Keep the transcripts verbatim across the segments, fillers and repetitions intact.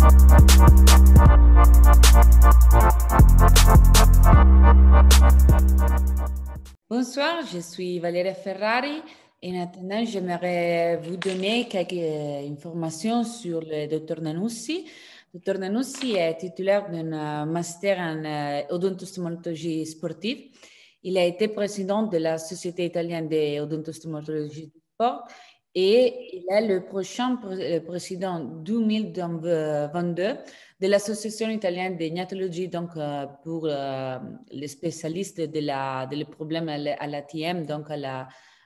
Bonsoir, je suis Valéria Ferrari et maintenant j'aimerais vous donner quelques informations sur le docteur Nanussi. Le docteur Nanussi est titulaire d'un master en euh, odontostomatologie sportive. Il a été président de la Société italienne d'odontostomatologie du sport et il est le prochain pré- le président deux mille vingt-deux de l'Association italienne de gnatologie, donc euh, pour euh, les spécialistes de la, de les problèmes à la, à l'A T M, donc à la,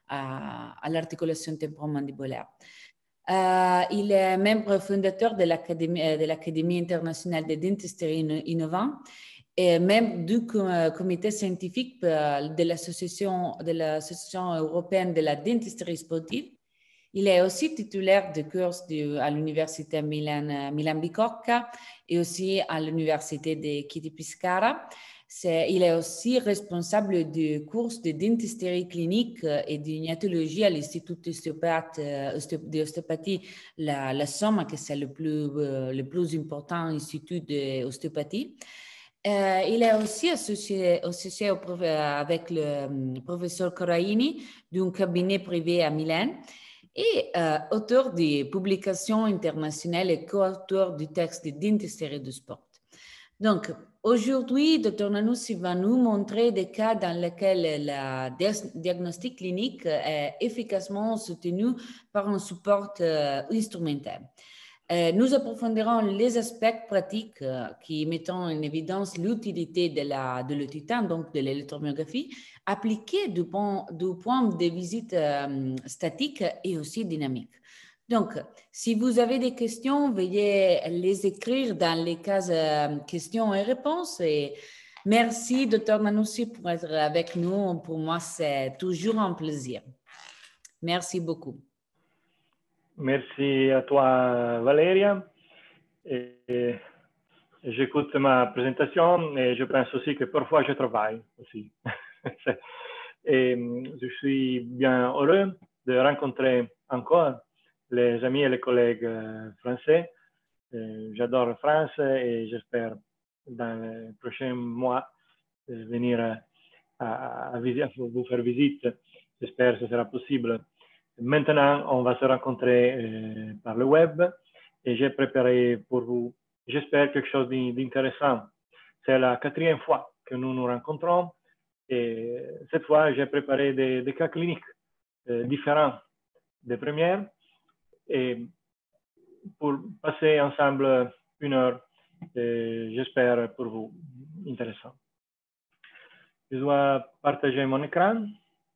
à, à l'articulation temporomandibulaire. Euh, il est membre fondateur de l'Académie, de l'Académie internationale de dentisterie innovante et membre du comité scientifique de l'Association de l'Association européenne de la dentisterie sportive. Il est aussi titulaire de cours de, à l'université Milan, Milan Bicocca et aussi à l'université de Chieti Piscara. C'est, il est aussi responsable du cours de dentisterie clinique et de gnatologie à l'Institut d'ostéopathie, la, la Somme, que c'est le plus, le plus important institut d'ostéopathie. Euh, il est aussi associé, associé au, avec le professeur Coraini d'un cabinet privé à Milan et euh, auteur de publications internationales et co-auteur du texte de dentisterie du sport. Donc, aujourd'hui, docteur Nanussi va nous montrer des cas dans lesquels le diagnostic clinique est efficacement soutenu par un support euh, instrumental. Euh, nous approfondirons les aspects pratiques euh, qui mettent en évidence l'utilité de, la, de l'E-Titan, donc de l'électromyographie, appliquée du, point, du point de visite euh, statique et aussi dynamique. Donc, si vous avez des questions, veuillez les écrire dans les cases euh, questions et réponses. Et merci, docteur Nanussi, pour être avec nous. Pour moi, c'est toujours un plaisir. Merci beaucoup. Merci à toi, Valéria. Et, et j'écoute ma présentation et je pense aussi que parfois je travaille aussi. Et je suis bien heureux de rencontrer encore les amis et les collègues français. J'adore la France et j'espère dans les prochains mois venir à, à, à vous faire visite. J'espère que ce sera possible. Maintenant, on va se rencontrer euh, par le web et j'ai préparé pour vous, j'espère, quelque chose d'intéressant. C'est la quatrième fois que nous nous rencontrons et cette fois, j'ai préparé des, des cas cliniques euh, différents des premières et pour passer ensemble une heure, j'espère pour vous, intéressant. Je dois partager mon écran.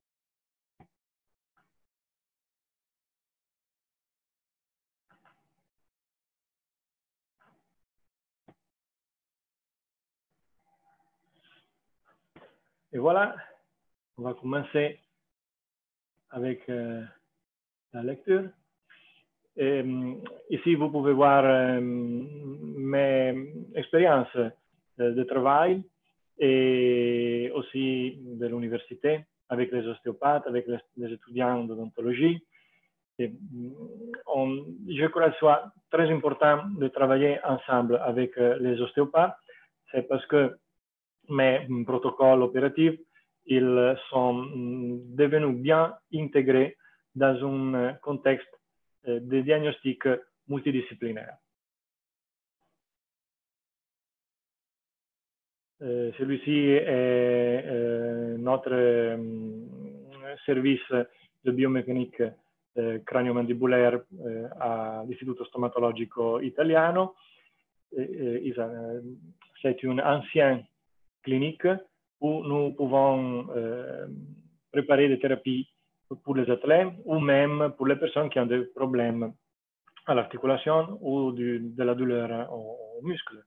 Et voilà, on va commencer avec euh, la lecture. Et, ici, vous pouvez voir euh, mes expériences de travail et aussi de l'université avec les ostéopathes, avec les, les étudiants d'odontologie. Je crois que ce soit très important de travailler ensemble avec les ostéopathes. C'est parce que mes protocoles opératifs, ils sont devenus bien intégrés dans un contexte de diagnostic multidisciplinaire. Euh, Celui-ci est euh, notre euh, service de biomécanique euh, cranio-mandibulaire euh, à l'Istituto Stomatologico Italiano. Euh, C'est une ancienne clinique où nous pouvons euh, préparer des thérapies pour les athlètes ou même pour les personnes qui ont des problèmes à l'articulation ou du, de la douleur au, au muscle.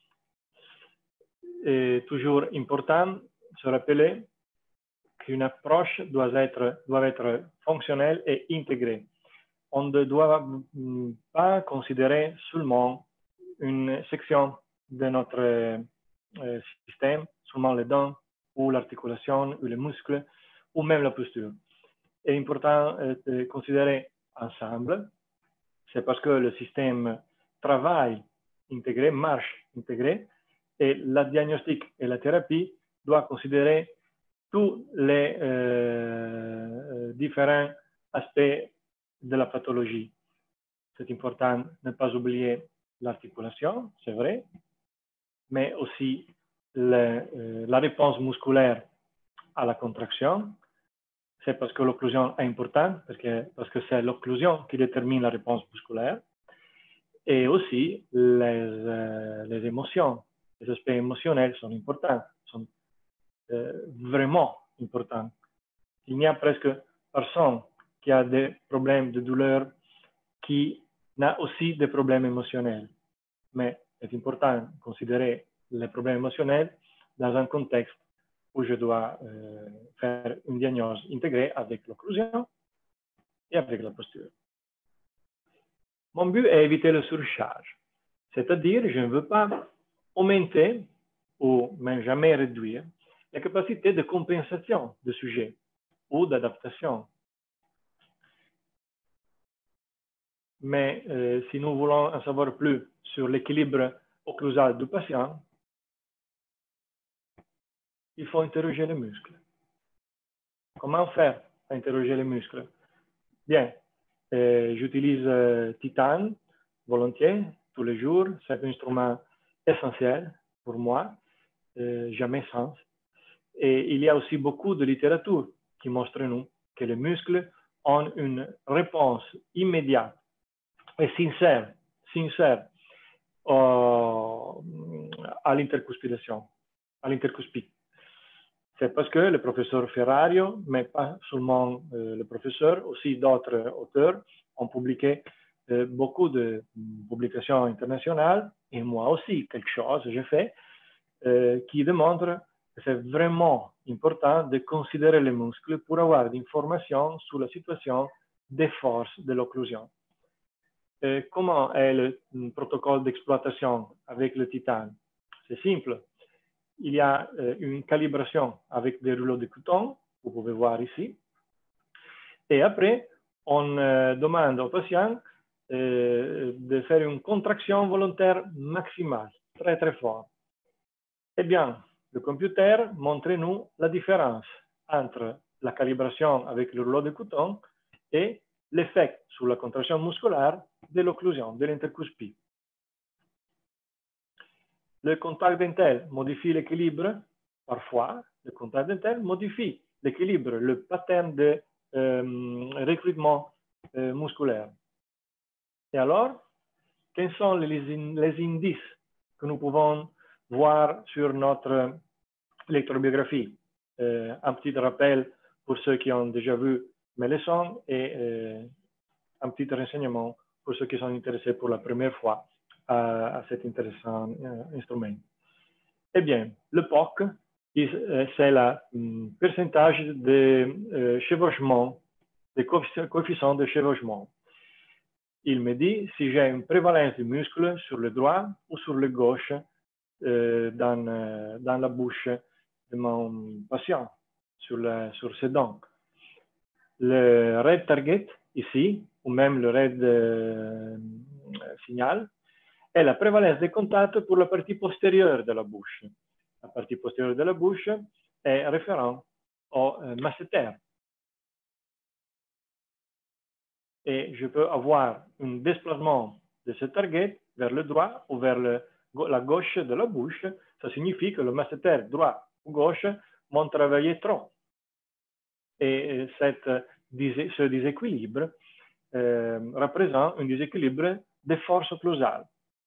Et toujours important de se rappeler qu'une approche doit être, doit être fonctionnelle et intégrée. On ne doit pas considérer seulement une section de notre euh, système, seulement les dents ou l'articulation ou les muscles ou même la posture. C'est important de considérer ensemble. C'est parce que le système travaille intégrée, marche intégrée, et la diagnostic et la thérapie doivent considérer tous les euh, différents aspects de la pathologie. C'est important de ne pas oublier l'articulation, c'est vrai, mais aussi le, euh, la réponse musculaire à la contraction. C'est parce que l'occlusion est importante, parce que, parce que c'est l'occlusion qui détermine la réponse musculaire. Et aussi, les, euh, les émotions, les aspects émotionnels sont importants, sont euh, vraiment importants. Il n'y a presque personne qui a des problèmes de douleur qui n'a aussi des problèmes émotionnels. Mais c'est important de considérer les problèmes émotionnels dans un contexte où je dois euh, faire une diagnose intégrée avec l'occlusion et avec la posture. Mon but est d'éviter le surcharge, c'est-à-dire je ne veux pas augmenter ou même jamais réduire la capacité de compensation du sujet ou d'adaptation. Mais euh, si nous voulons en savoir plus sur l'équilibre occlusal du patient, il faut interroger les muscles. Comment faire pour interroger les muscles? Bien, euh, j'utilise euh, titane volontiers, tous les jours. C'est un instrument essentiel pour moi, euh, jamais sans. Et il y a aussi beaucoup de littérature qui montre nous que les muscles ont une réponse immédiate et sincère, sincère euh, à l'intercuspidation, à l'intercuspide. C'est parce que le professeur Ferrario, mais pas seulement euh, le professeur, aussi d'autres auteurs ont publié euh, beaucoup de publications internationales, et moi aussi, quelque chose j'ai fait, euh, qui démontre que c'est vraiment important de considérer les muscles pour avoir des informations sur la situation des forces de l'occlusion. Euh, comment est le protocole d'exploitation avec le titane? C'est simple. Il y a euh, une calibration avec des rouleaux de coton, vous pouvez voir ici. Et après, on euh, demande au patient euh, de faire une contraction volontaire maximale, très très fort. Eh bien, le computer montre-nous la différence entre la calibration avec le rouleau de coton et l'effet sur la contraction musculaire de l'occlusion, de l'intercuspide. Le contact dentel modifie l'équilibre, parfois, le contact dentel modifie l'équilibre, le pattern de euh, recrutement euh, musculaire. Et alors, quels sont les, les indices que nous pouvons voir sur notre électrobiographie? Euh, un petit rappel pour ceux qui ont déjà vu mes leçons et euh, un petit renseignement pour ceux qui sont intéressés pour la première fois à, à cet intéressant euh, instrument. Eh bien, le P O C, c'est le um, pourcentage de euh, chevauchement, de coefficient de chevauchement. Il me dit si j'ai une prévalence de muscles sur le droit ou sur le gauche euh, dans, euh, dans la bouche de mon patient, sur, la, sur ses dents. Le red target, ici, ou même le red euh, signal, est la prévalence des contacts pour la partie postérieure de la bouche. La partie postérieure de la bouche est référente au euh, masséter. Et je peux avoir un déplacement de ce target vers le droit ou vers le, la gauche de la bouche. Ça signifie que le masséter droit ou gauche m'ont travaillé trop. Et cette, ce déséquilibre euh, représente un déséquilibre des forces occlusales.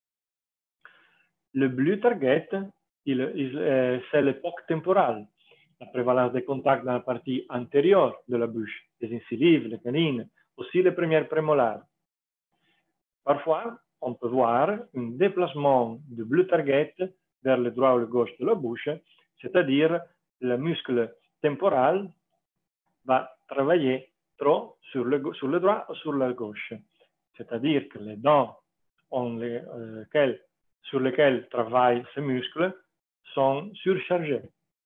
Le blue target, euh, c'est l'époque temporale, la prévalence des contacts dans la partie antérieure de la bouche, les incisives, les canines, aussi les premières prémolaires. Parfois, on peut voir un déplacement du blue target vers le droit ou le gauche de la bouche, c'est-à-dire le muscle temporal va travailler trop sur le, sur le droit ou sur la gauche. C'est-à-dire que les dents on les, euh, quel, sur lesquelles travaillent ces muscles sont surchargés.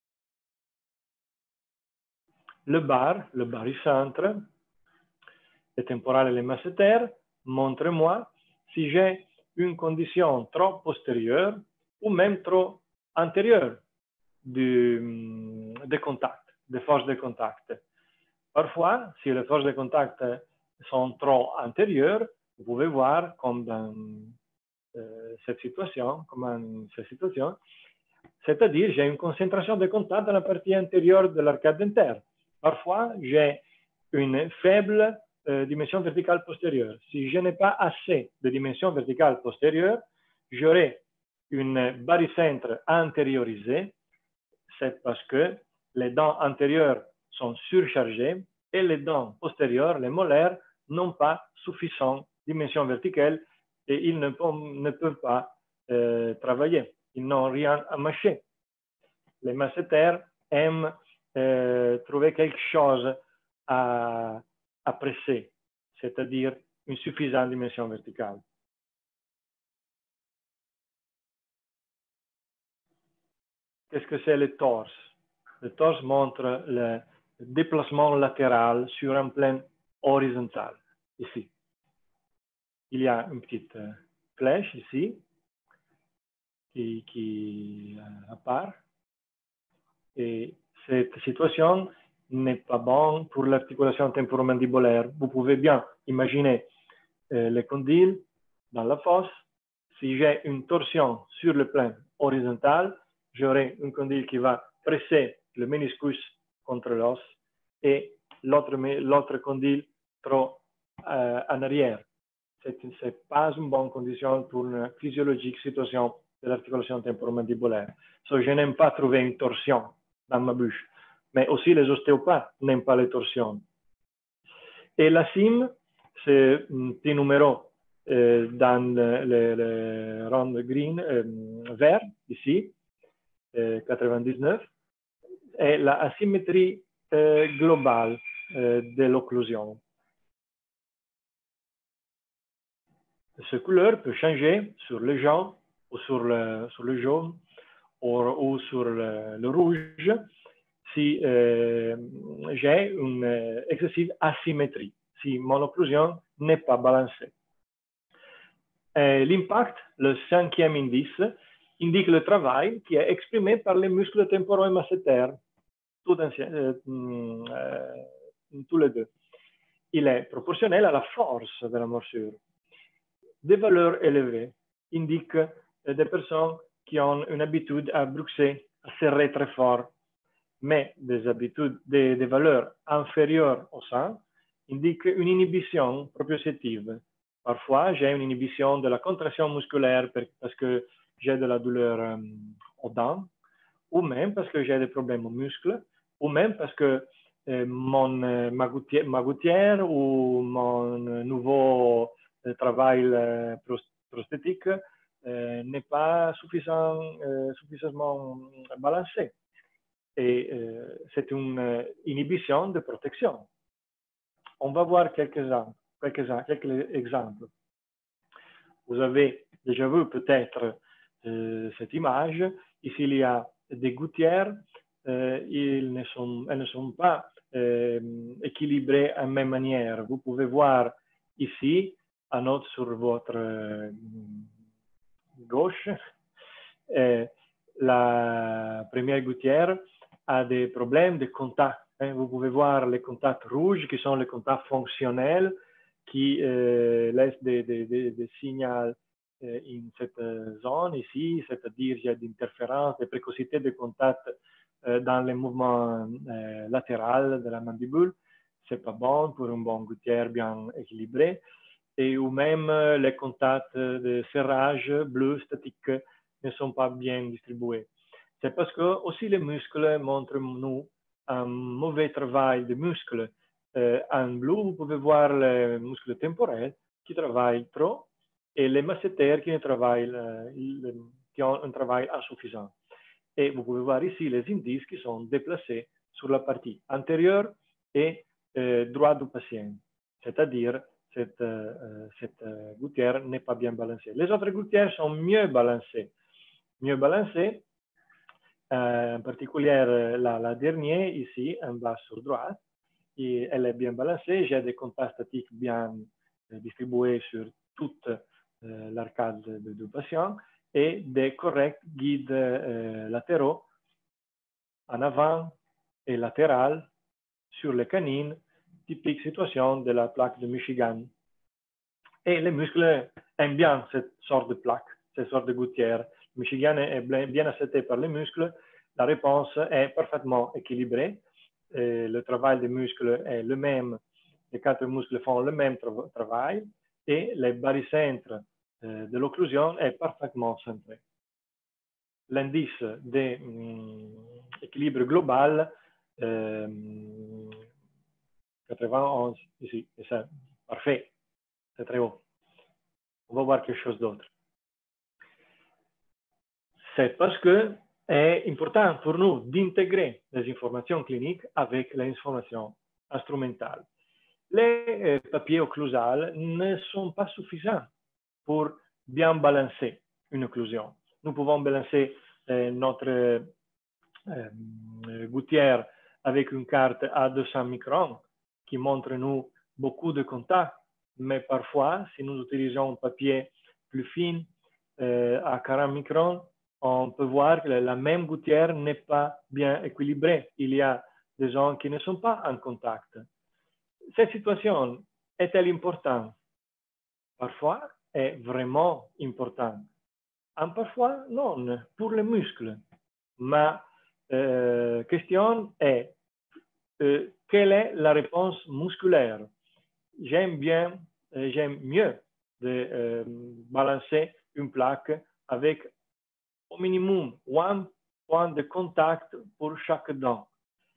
Le bar, le barycentre, le temporal et le masséter montrent-moi si j'ai une condition trop postérieure ou même trop antérieure du, de contact, des forces de contact. Parfois, si les forces de contact sont trop antérieures, vous pouvez voir comme dans euh, cette situation, comme dans cette situation, c'est-à-dire j'ai une concentration de contact dans la partie intérieure de l'arcade dentaire. Parfois, j'ai une faible euh, dimension verticale postérieure. Si je n'ai pas assez de dimension verticale postérieure, j'aurai une barycentre antériorisée. C'est parce que les dents antérieures sont surchargées et les dents postérieures, les molaires, n'ont pas suffisamment dimension verticale et ils ne, ne peuvent pas euh, travailler. Ils n'ont rien à mâcher. Les masséters aiment euh, trouver quelque chose à, à presser, c'est-à-dire une suffisante dimension verticale. Qu'est-ce que c'est le torse? Le torse montre le déplacement latéral sur un plan horizontal, ici. Il y a une petite euh, flèche ici qui, qui euh, apparaît. Et cette situation n'est pas bonne pour l'articulation temporomandibulaire. Vous pouvez bien imaginer euh, les condyles dans la fosse. Si j'ai une torsion sur le plan horizontal, j'aurai un condyle qui va presser le méniscus contre l'os et l'autre condyle trop euh, en arrière. Ce n'est pas une bonne condition pour une physiologique situation de l'articulation temporomandibulaire. So, je n'aime pas trouver une torsion dans ma bouche, mais aussi les ostéopathes n'aiment pas les torsions. Et la cime, c'est un petit numéro euh, dans le, le, le rond green, euh, vert, ici, euh, quatre-vingt-dix-neuf, et la asymétrie euh, globale euh, de l'occlusion. Cette couleur peut changer sur le jaune ou sur le, sur le jaune ou, ou sur le, le rouge si euh, j'ai une euh, excessive asymétrie, si mon occlusion n'est pas balancée. L'impact, le cinquième indice, indique le travail qui est exprimé par les muscles temporaux et masséters, tout euh, euh, tous les deux. Il est proportionnel à la force de la morsure. Des valeurs élevées indiquent des personnes qui ont une habitude à bruxer, à serrer très fort, mais des habitudes, des, des valeurs inférieures au sein indiquent une inhibition proprioceptive. Parfois, j'ai une inhibition de la contraction musculaire parce que j'ai de la douleur euh, aux dents, ou même parce que j'ai des problèmes aux muscles, ou même parce que euh, mon, euh, ma, gouttière, ma gouttière ou mon nouveau euh, travail euh, prosthétique euh, n'est pas suffisant, euh, suffisamment balancé. Et euh, c'est une euh, inhibition de protection. On va voir quelques, quelques, quelques exemples. Vous avez déjà vu peut-être euh, cette image. Ici, il y a des gouttières. Euh, ils ne sont, elles ne sont pas euh, équilibrées de la même manière. Vous pouvez voir ici, à note sur votre euh, gauche, euh, la première gouttière a des problèmes de contact. Hein. Vous pouvez voir les contacts rouges qui sont les contacts fonctionnels qui euh, laissent des, des, des, des signaux euh, in cette zone ici, c'est-à-dire il y a d'interférences, des précocités de contact euh, dans les mouvements euh, latéraux de la mandibule. C'est pas bon pour une bonne gouttière bien équilibrée. Et ou même euh, les contacts de serrage bleu statique ne sont pas bien distribués. C'est parce que aussi les muscles montrent nous un mauvais travail de muscles. Euh, en bleu, vous pouvez voir les muscles temporels qui travaillent trop et les masséters qui, travaillent, euh, qui ont un travail insuffisant. Et vous pouvez voir ici les indices qui sont déplacés sur la partie antérieure et euh, droite du patient, c'est-à-dire cette, euh, cette euh, gouttière n'est pas bien balancée. Les autres gouttières sont mieux balancées. Mieux balancées, euh, en particulier la, la dernière ici, en bas sur droite, et elle est bien balancée. J'ai des contacts statiques bien euh, distribués sur toute euh, l'arcade du patient et des corrects guides euh, latéraux en avant et latéral sur les canines, typique situation de la plaque de Michigan. Et les muscles aiment bien cette sorte de plaque, cette sorte de gouttière. Le Michigan est bien accepté par les muscles. La réponse est parfaitement équilibrée. Et le travail des muscles est le même. Les quatre muscles font le même tra travail et le barycentre euh, de l'occlusion est parfaitement centré. L'indice d'équilibre global, euh, quatre-vingt-onze ici, et c'est parfait, c'est très haut. On va voir quelque chose d'autre. C'est parce que c'est important pour nous d'intégrer les informations cliniques avec les informations instrumentales. Les euh, papiers occlusales ne sont pas suffisants pour bien balancer une occlusion. Nous pouvons balancer euh, notre euh, gouttière avec une carte à deux cents microns qui montre nous beaucoup de contacts, mais parfois, si nous utilisons un papier plus fin euh, à quarante microns, on peut voir que la même gouttière n'est pas bien équilibrée. Il y a des gens qui ne sont pas en contact. Cette situation est-elle importante? Parfois, est vraiment importante. En parfois, non, pour les muscles. Ma euh, question est, euh, quelle est la réponse musculaire? J'aime bien, euh, j'aime mieux de euh, balancer une plaque avec au minimum un point de contact pour chaque dent.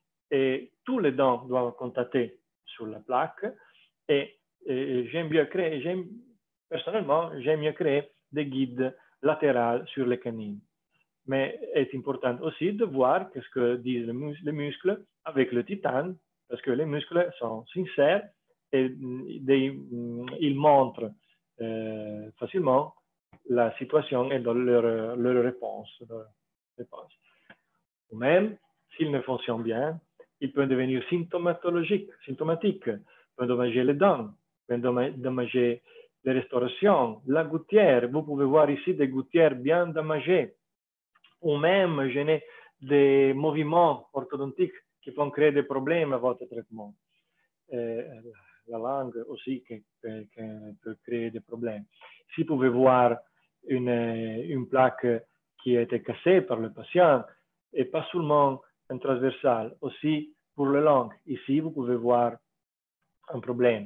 Et tous les dents doivent contacter sur la plaque. Et, et j'aime bien créer, j'aime, personnellement, j'aime mieux créer des guides latéraux sur les canines. Mais c'est important aussi de voir ce que disent les, mus les muscles avec le titane, parce que les muscles sont sincères et des, ils montrent euh, facilement la situation et dans leur, leur réponse, leur réponse. Ou même, s'ils ne fonctionnent bien, ils peuvent devenir symptomatologiques, symptomatiques, peuvent dommager les dents, peuvent dommager les restaurations, la gouttière. Vous pouvez voir ici des gouttières bien dommagées, ou même gêner des mouvements orthodontiques qui peuvent créer des problèmes à votre traitement. Euh, la langue aussi qui, qui, qui peut créer des problèmes. Si vous pouvez voir une, une plaque qui a été cassée par le patient, et pas seulement un transversal, aussi pour le langue. Ici, vous pouvez voir un problème.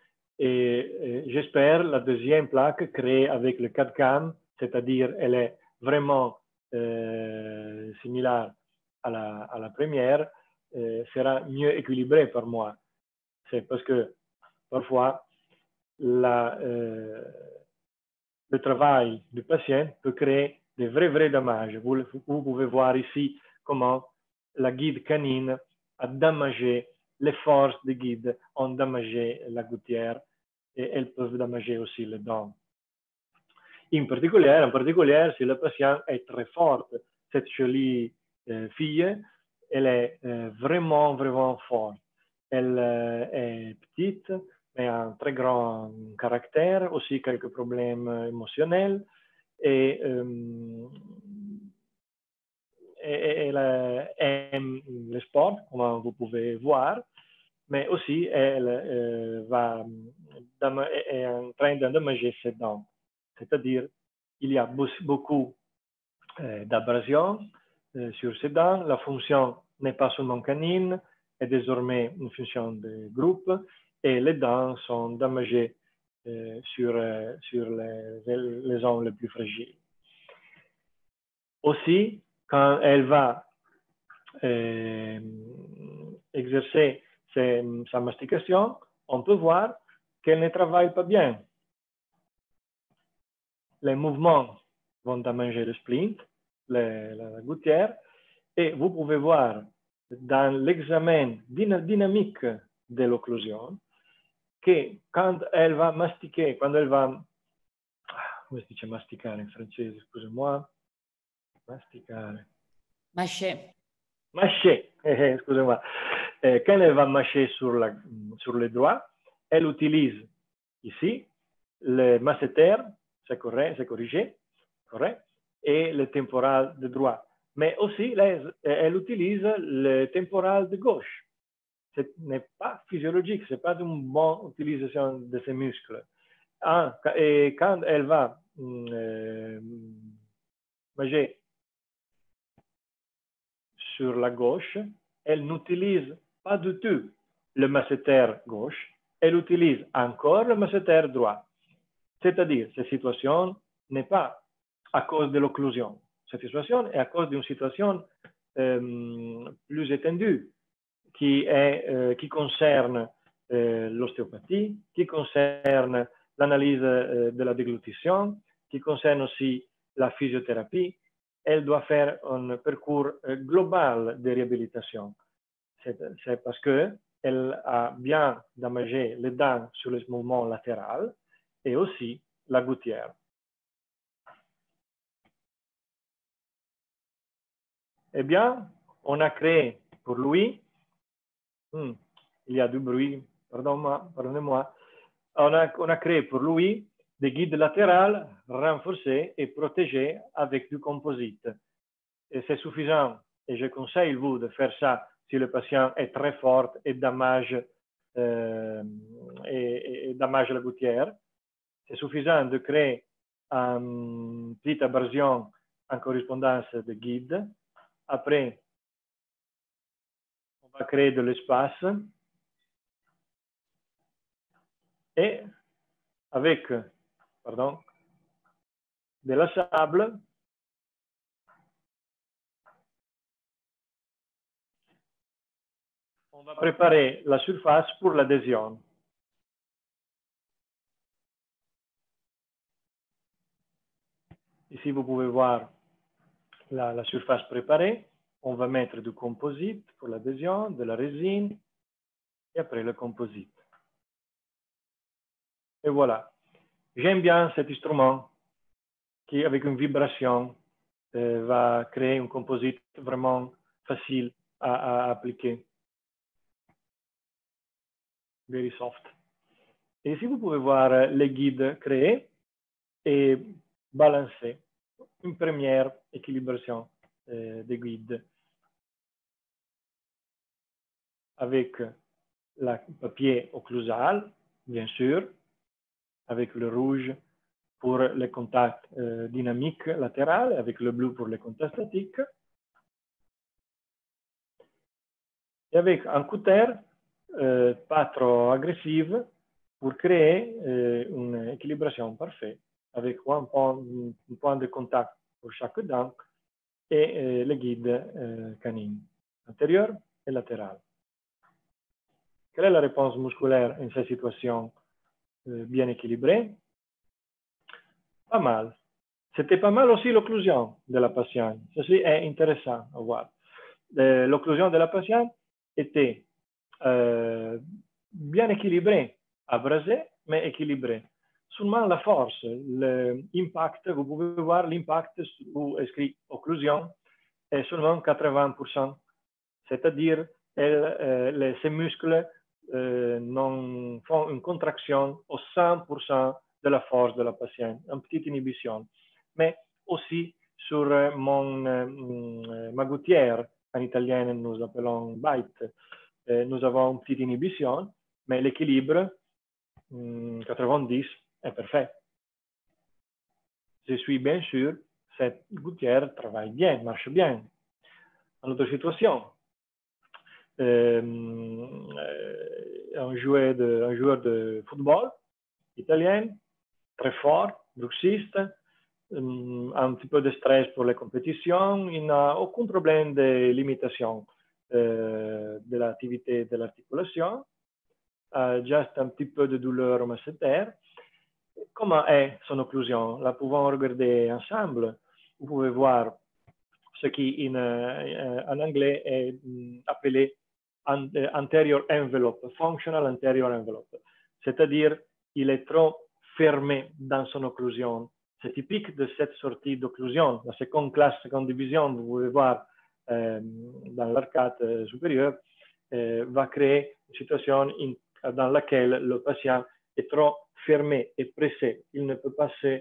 Et, et j'espère la deuxième plaque créée avec le quatre cam, c'est-à-dire elle est vraiment euh, similaire à la, à la première, euh, sera mieux équilibrée par moi. C'est parce que parfois, la, euh, le travail du patient peut créer des vrais, vrais dommages. Vous, vous pouvez voir ici comment la guide canine a damagé, les forces de guide ont damagé la gouttière et elles peuvent damager aussi les dents. In particulier, en particulier, si le patient est très forte, cette jolie euh, fille, elle est euh, vraiment, vraiment forte. Elle euh, est petite, mais a un très grand caractère, aussi quelques problèmes émotionnels. Et, euh, et elle aime le sport, comme vous pouvez voir, mais aussi elle euh, va, est en train d'endommager ses dents. C'est-à-dire, il y a beaucoup euh, d'abrasions euh, sur ses dents. La fonction n'est pas seulement canine, est désormais une fonction de groupe et les dents sont damagées euh, sur, euh, sur les, les zones les plus fragiles. Aussi, quand elle va euh, exercer ses, sa mastication, on peut voir qu'elle ne travaille pas bien. Les mouvements vont damager le splint, la, la gouttière, et vous pouvez voir dans l'examen dynamique de l'occlusion que quand elle va mastiquer, quand elle va, come si dice masticare in francese, scusez-moi, masticare. Mâcher. Mâcher, eh, excusez-moi. Eh, quand elle va mâcher sur, la, sur les doigts, elle utilise ici le masseter c'est correct, c'est corrigé, correct, et le temporal de droite. Mais aussi, elle, elle utilise le temporal de gauche. Ce n'est pas physiologique, ce n'est pas une bonne utilisation de ses muscles. Ah, et quand elle va euh, manger sur la gauche, elle n'utilise pas du tout le masséter gauche, elle utilise encore le masséter droit. C'est-à-dire, cette situation n'est pas à cause de l'occlusion. Cette situation est à cause d'une situation euh, plus étendue qui, est, euh, qui concerne euh, l'ostéopathie, qui concerne l'analyse euh, de la déglutition, qui concerne aussi la physiothérapie. Elle doit faire un parcours euh, global de réhabilitation. C'est parce qu'elle a bien damagé les dents sur le mouvement latéral et aussi la gouttière. Eh bien, on a créé pour lui, hmm, il y a du bruit, pardonnez-moi, pardonnez-moi, on a, on a créé pour lui des guides latérales renforcés et protégés avec du composite. Et c'est suffisant, et je conseille vous de faire ça si le patient est très fort et damage, euh, et, et damage la gouttière. C'est suffisant de créer une petite abrasion en correspondance de guide. Après, on va créer de l'espace et avec, pardon, de la sable, on va préparer la surface pour l'adhésion. Ici, vous pouvez voir la, la surface préparée. On va mettre du composite pour l'adhésion, de la résine et après le composite. Et voilà. J'aime bien cet instrument qui, avec une vibration, euh, va créer un composite vraiment facile à, à appliquer. Very soft. Et ici, vous pouvez voir les guides créés et balancer une première équilibration euh, des guides avec le papier occlusal, bien sûr, avec le rouge pour les contacts euh, dynamiques latérales, avec le bleu pour les contacts statiques, et avec un cutter euh, pas trop agressif pour créer euh, une équilibration parfaite avec un point, un point de contact pour chaque dent et euh, le guide euh, canine, antérieur et latéral. Quelle est la réponse musculaire en cette situation euh, bien équilibrée? Pas mal. C'était pas mal aussi l'occlusion de la patiente. Ceci est intéressant à voir. Euh, l'occlusion de la patiente était euh, bien équilibrée, abrasée, mais équilibrée. Seulement la force, l'impact, vous pouvez voir l'impact où écrit occlusion est seulement quatre-vingts pour cent. C'est-à-dire euh, ces muscles euh, non font une contraction au cent pour cent de la force de la patiente, une petite inhibition. Mais aussi sur mon, euh, ma gouttière, en italien nous appelons bite, euh, nous avons une petite inhibition, mais l'équilibre, euh, quatre-vingt-dix, est parfait. Je suis bien sûr, cette gouttière travaille bien, marche bien. Une autre situation, euh, un, joueur de, un joueur de football italien, très fort, bruxiste, um, un petit peu de stress pour les compétitions, il n'a aucun problème de limitation euh, de l'activité de l'articulation, uh, juste un petit peu de douleur au masséter. Comment est son occlusion? La pouvons regarder ensemble. Vous pouvez voir ce qui in, euh, en anglais est appelé anterior envelope, functional anterior envelope. C'est-à-dire, il est trop fermé dans son occlusion. C'est typique de cette sortie d'occlusion. La seconde classe, seconde division, vous pouvez voir euh, dans l'arcade supérieure, euh, va créer une situation in, dans laquelle le patient est trop fermé et pressé. Il ne peut pas se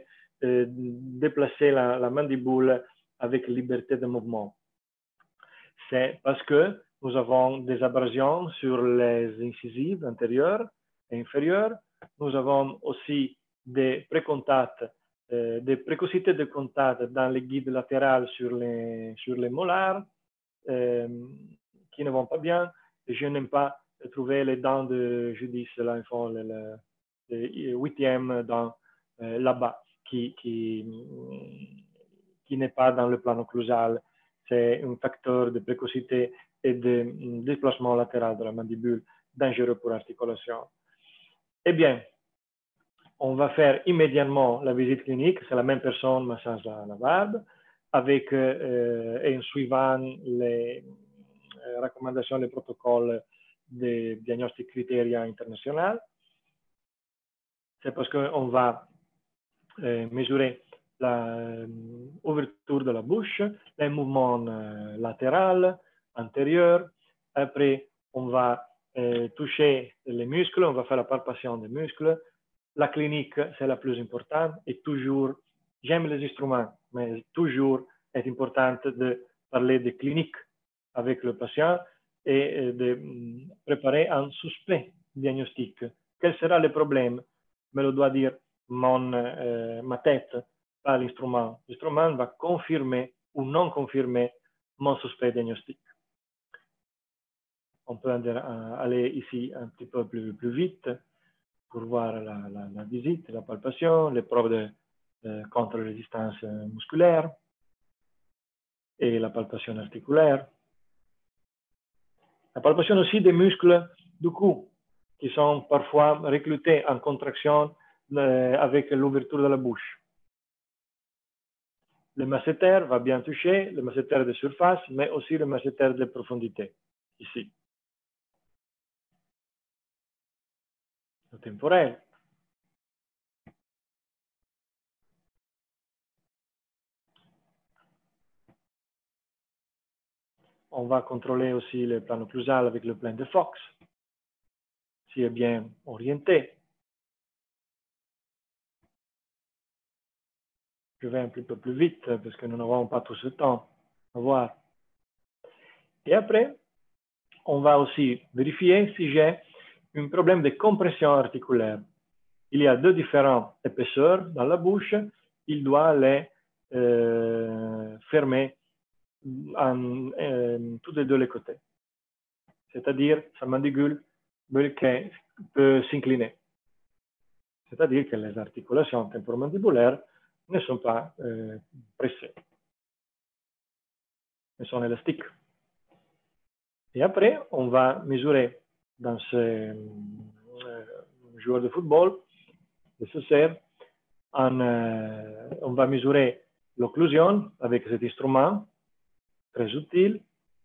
euh, déplacer la, la mandibule avec liberté de mouvement. C'est parce que nous avons des abrasions sur les incisives intérieures et inférieures. Nous avons aussi des précontacts, euh, des précocités de contact dans les guides latérales sur les, sur les molars euh, qui ne vont pas bien. Et je n'aime pas trouver les dents de Judith, là, ils font le, le, le huitième dent euh, là-bas, qui, qui, qui n'est pas dans le plan occlusal. C'est un facteur de précocité et de déplacement latéral de la mandibule dangereux pour l'articulation. Eh bien, on va faire immédiatement la visite clinique, c'est la même personne, massage la, la barbe, avec euh, et en suivant les euh, recommandations, les protocoles de diagnostic criteria international. C'est parce qu'on va euh, mesurer l'ouverture euh, de la bouche, les mouvements euh, latéraux, antérieurs. Après, on va euh, toucher les muscles, on va faire la palpation des muscles. La clinique, c'est la plus importante et toujours, j'aime les instruments, mais toujours est important de parler de clinique avec le patient et de préparer un suspect diagnostic. Quel sera le problème? Me le doit dire mon, euh, ma tête, pas l'instrument. L'instrument va confirmer ou non confirmer mon suspect diagnostic. On peut aller ici un petit peu plus, plus vite pour voir la, la, la visite, la palpation, les preuves de euh, contre-résistance musculaire et la palpation articulaire. La palpation aussi des muscles du cou, qui sont parfois recrutés en contraction euh, avec l'ouverture de la bouche. Le masséter va bien toucher, le masséter de surface, mais aussi le masséter de profondité, ici. Le temporel. On va contrôler aussi le plan occlusal avec le plan de Fox, s'il est bien orienté. Je vais un petit peu plus vite parce que nous n'aurons pas tout ce temps à voir. Et après, on va aussi vérifier si j'ai un problème de compression articulaire. Il y a deux différentes épaisseurs dans la bouche. Il doit les euh, fermer en euh, tous les deux les côtés. C'est-à-dire sa mandibule peut s'incliner. C'est-à-dire que les articulations temporomandibulaires ne sont pas euh, pressées. Elles sont élastiques. Et après, on va mesurer dans ce euh, joueur de football, nécessaire, en, euh, on va mesurer l'occlusion avec cet instrument très utile.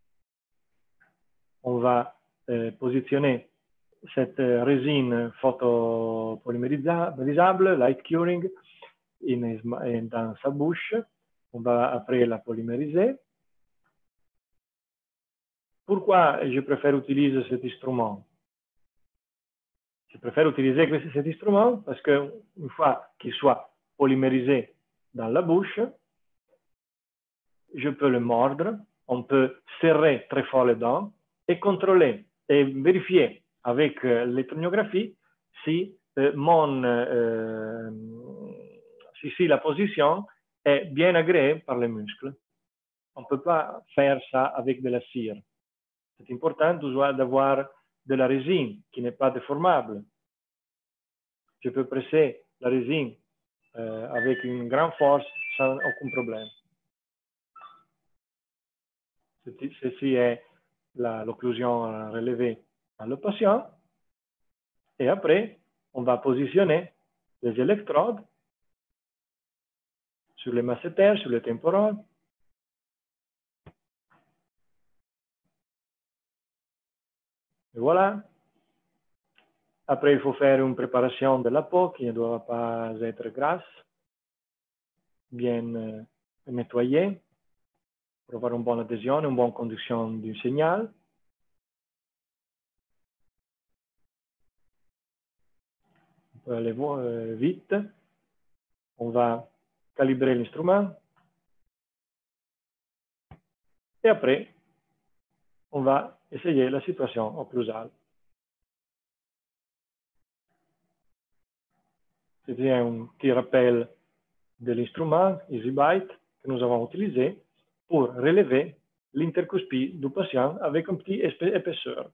On va euh, positionner cette euh, résine photopolymérisable, light curing, in, in, dans sa bouche. On va après la polymériser. Pourquoi je préfère utiliser cet instrument? Je préfère utiliser cet instrument parce qu'une fois qu'il soit polymérisé dans la bouche, je peux le mordre, on peut serrer très fort les dents et contrôler et vérifier avec euh, l'électronographie si, euh, mon, euh, si, si la position est bien agréée par les muscles. On ne peut pas faire ça avec de la cire. C'est important d'avoir de la résine qui n'est pas déformable. Je peux presser la résine euh, avec une grande force sans aucun problème. Ceci est l'occlusion relevée par le patient. Et après, on va positionner les électrodes sur les masséters, sur le temporal. Et voilà. Après, il faut faire une préparation de la peau qui ne doit pas être grasse, bien euh, nettoyée, pour avoir une bonne adhésion, une bonne conduction du signal. On peut aller euh, vite. On va calibrer l'instrument. Et après, on va essayer la situation occlusale. C'était un petit rappel de l'instrument EasyBite que nous avons utilisé pour relever l'intercuspie du patient avec un petit épaisseur.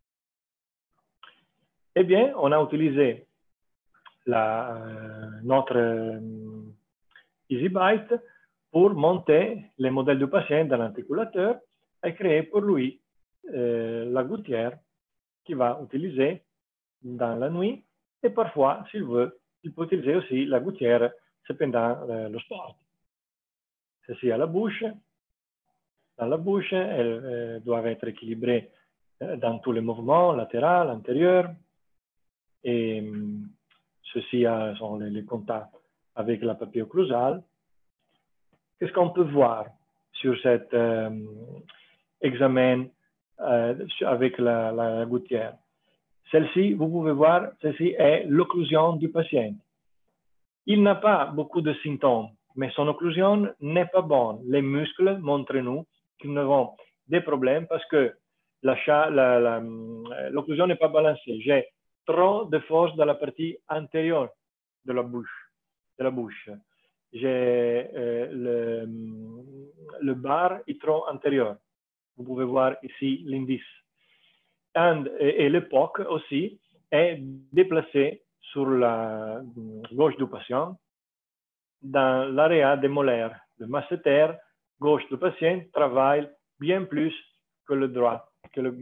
Eh bien, on a utilisé la, euh, notre euh, EasyBite pour monter les modèles du patient dans l'articulateur et créer pour lui euh, la gouttière qu'il va utiliser dans la nuit. Et parfois, s'il veut, il peut utiliser aussi la gouttière pendant euh, le sport. Ceci à la bouche. Dans la bouche, elles euh, doivent être équilibrées euh, dans tous les mouvements, latéral, antérieur. Et euh, ceci a, sont les, les contacts avec la papille occlusale. Qu'est-ce qu'on peut voir sur cet euh, examen euh, avec la, la gouttière? Celle-ci, vous pouvez voir, celle-ci est l'occlusion du patient. Il n'a pas beaucoup de symptômes, mais son occlusion n'est pas bonne. Les muscles montrent-nous qu'ils avons des problèmes parce que l'occlusion n'est pas balancée. J'ai trop de force dans la partie antérieure de la bouche. De la bouche. J'ai euh, le, le bar est trop antérieur. Vous pouvez voir ici l'indice. Et, et l'époque aussi est déplacée sur la gauche du patient dans l'area des molaires. Le masséter gauche du patient travaille bien plus que le droit. Que le...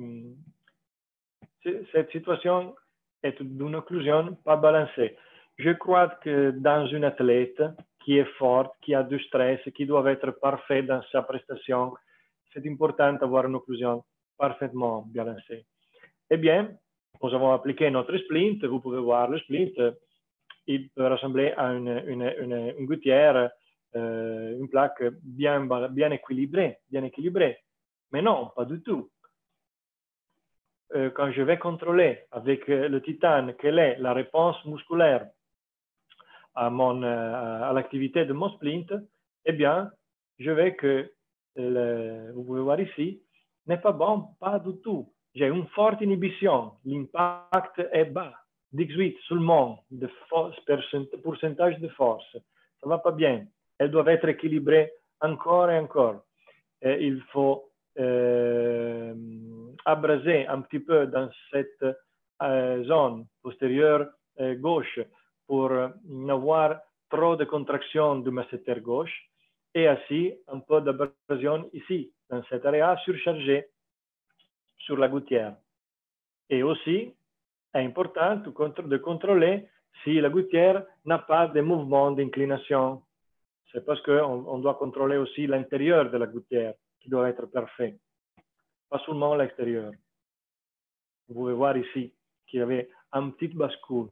Cette situation est d'une occlusion pas balancée. Je crois que dans une athlète qui est forte, qui a du stress, qui doit être parfait dans sa prestation, c'est important d'avoir une occlusion parfaitement balancée. Eh bien, nous avons appliqué notre splint. Vous pouvez voir le splint. Il peut ressembler à une, une, une, une gouttière, euh, une plaque bien, bien équilibrée, bien équilibrée. Mais non, pas du tout. Euh, quand je vais contrôler avec le titane quelle est la réponse musculaire à, mon, euh, à l'activité de mon splint, eh bien, je vais que, le, vous pouvez voir ici, n'est pas bon, pas du tout. J'ai une forte inhibition, l'impact est bas, dix-huit seulement de force, pourcentage de force. Ça ne va pas bien. Elle doit être équilibrée encore et encore. Et il faut euh, abraser un petit peu dans cette euh, zone postérieure euh, gauche pour n'avoir trop de contraction du masséter gauche et ainsi un peu d'abrasion ici, dans cette area surchargée sur la gouttière. Et aussi, est important de contrôler si la gouttière n'a pas de mouvement d'inclination. C'est parce qu'on on doit contrôler aussi l'intérieur de la gouttière qui doit être parfait, pas seulement l'extérieur. Vous pouvez voir ici qu'il y avait un petit bascule.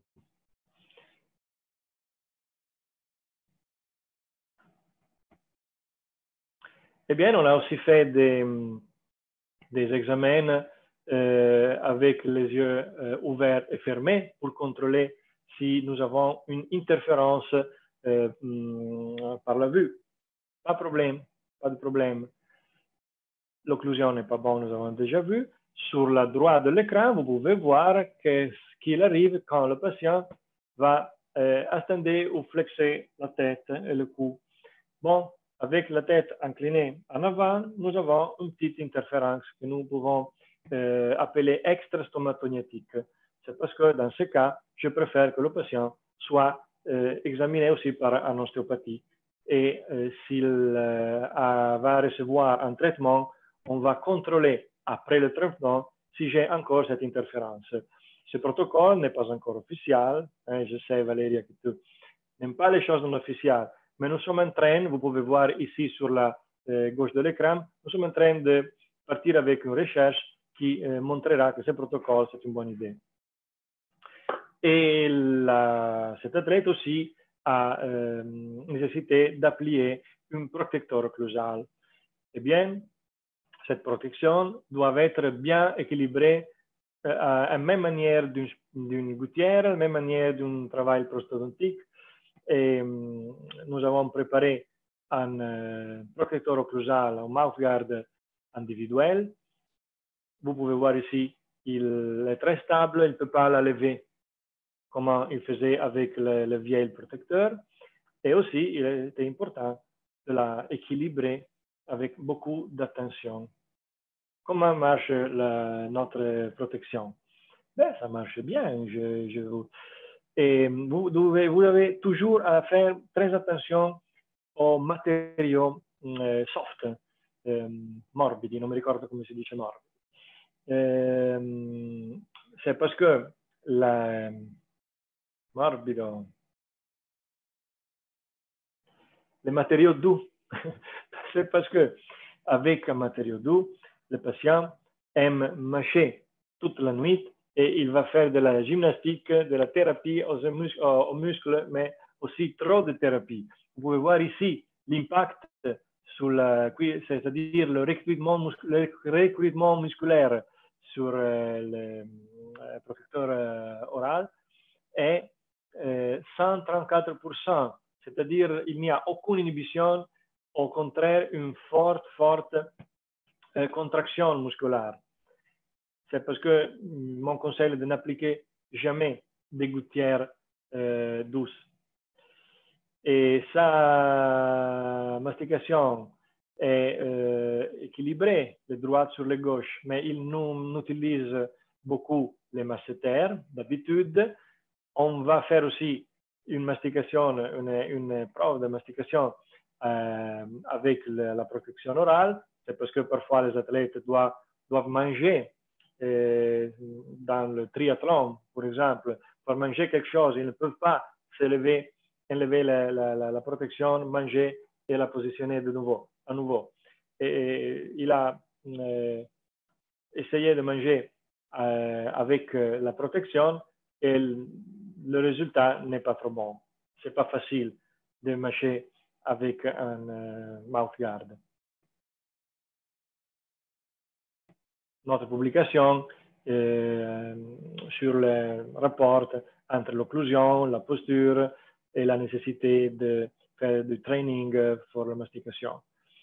Eh bien, on a aussi fait des, des examens euh, avec les yeux euh, ouverts et fermés pour contrôler si nous avons une interférence euh, par la vue. Pas de problème, pas de problème. L'occlusion n'est pas bonne, nous avons déjà vu. Sur la droite de l'écran, vous pouvez voir qu'est-ce qu'il arrive quand le patient va euh, attendre ou flexer la tête et le cou. Bon, avec la tête inclinée en avant, nous avons une petite interférence que nous pouvons euh, appeler extrastomatognathique. C'est parce que dans ce cas, je préfère que le patient soit euh, examiné aussi par un ostéopathie. Et euh, s'il euh, va recevoir un traitement, on va contrôler après le traitement si j'ai encore cette interférence. Ce protocole n'est pas encore officiel. Hein, je sais, Valéria, que tu n'aimes pas les choses non officielles. Mais nous sommes en train, vous pouvez voir ici sur la euh, gauche de l'écran, nous sommes en train de partir avec une recherche qui euh, montrera que ce protocole, c'est une bonne idée. Et la, cet athlète aussi a euh, nécessité d'appliquer un protecteur occlusal. Eh bien, cette protection doit être bien équilibrée euh, à la même manière d'une gouttière, à la même manière d'un travail prosthodontique. Et nous avons préparé un euh, protecteur occlusal, un mouthguard individuel. Vous pouvez voir ici, il est très stable, il ne peut pas la lever comme il faisait avec le, le vieil protecteur. Et aussi, il était important de l'équilibrer avec beaucoup d'attention. Comment marche la, notre protection? Ben, ça marche bien. Je, je vous... Et vous devez, vous devez toujours faire très attention aux matériaux euh, soft, euh, morbidi, non mi ricordo come si dice morbidi. Euh, c'est parce que la morbido, les matériaux doux, c'est parce que avec un matériau doux, le patient aime mâcher toute la nuit et il va faire de la gymnastique, de la thérapie aux, mus aux muscles, mais aussi trop de thérapie. Vous pouvez voir ici l'impact sur la, c'est-à-dire le recrutement, le recrutement musculaire sur euh, le euh, protecteur euh, oral est euh, cent trente-quatre pour cent, c'est-à-dire il n'y a aucune inhibition, au contraire une forte, forte euh, contraction musculaire. C'est parce que mon conseil est de n'appliquer jamais des gouttières euh, douces. Et sa mastication est euh, équilibrée, de droite sur la gauche, mais il nous utilise beaucoup les masséters d'habitude. On va faire aussi une mastication, une, une preuve de mastication euh, avec le, la protection orale. C'est parce que parfois les athlètes doivent, doivent manger euh, dans le triathlon, par exemple, pour manger quelque chose, ils ne peuvent pas se lever, enlever la, la, la, la protection, manger et la positionner de nouveau, à nouveau. Et, et il a euh, essayé de manger euh, avec euh, la protection et le, le résultat n'est pas trop bon. C'est pas facile de mâcher avec un euh, mouthguard. Notre publication euh, sur le rapport entre l'occlusion, la posture et la nécessité de faire du training pour la mastication.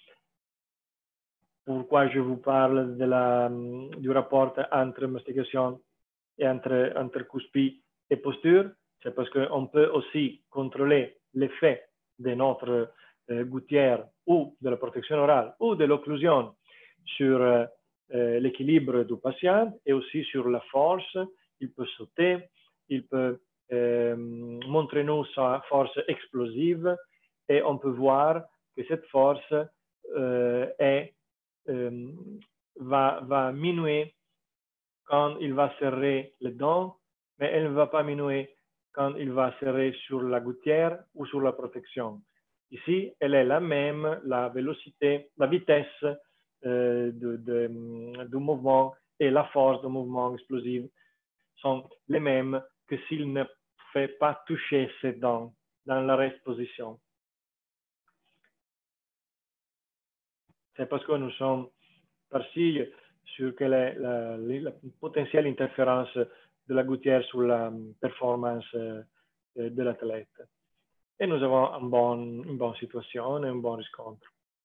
Pourquoi je vous parle de la, du rapport entre mastication et entre, entre cuspie et posture? C'est parce qu'on peut aussi contrôler l'effet de notre euh, gouttière ou de la protection orale ou de l'occlusion sur euh, l'équilibre du patient et aussi sur la force. Il peut sauter, il peut euh, montrer nous sa force explosive et on peut voir que cette force euh, est, euh, va, va minuer quand il va serrer les dents, mais elle ne va pas minuer quand il va serrer sur la gouttière ou sur la protection. Ici, elle est la même, la vélocité, la vitesse euh, de, de, du mouvement et la force du mouvement explosif sont les mêmes que s'il ne fait pas toucher ses dents dans la reste position. C'est parce que nous sommes partis sur quelle est la, la, la potentielle interférence de la gouttière sur la performance euh, de l'athlète. Et nous avons un bon, une bonne situation et un bon riscontro.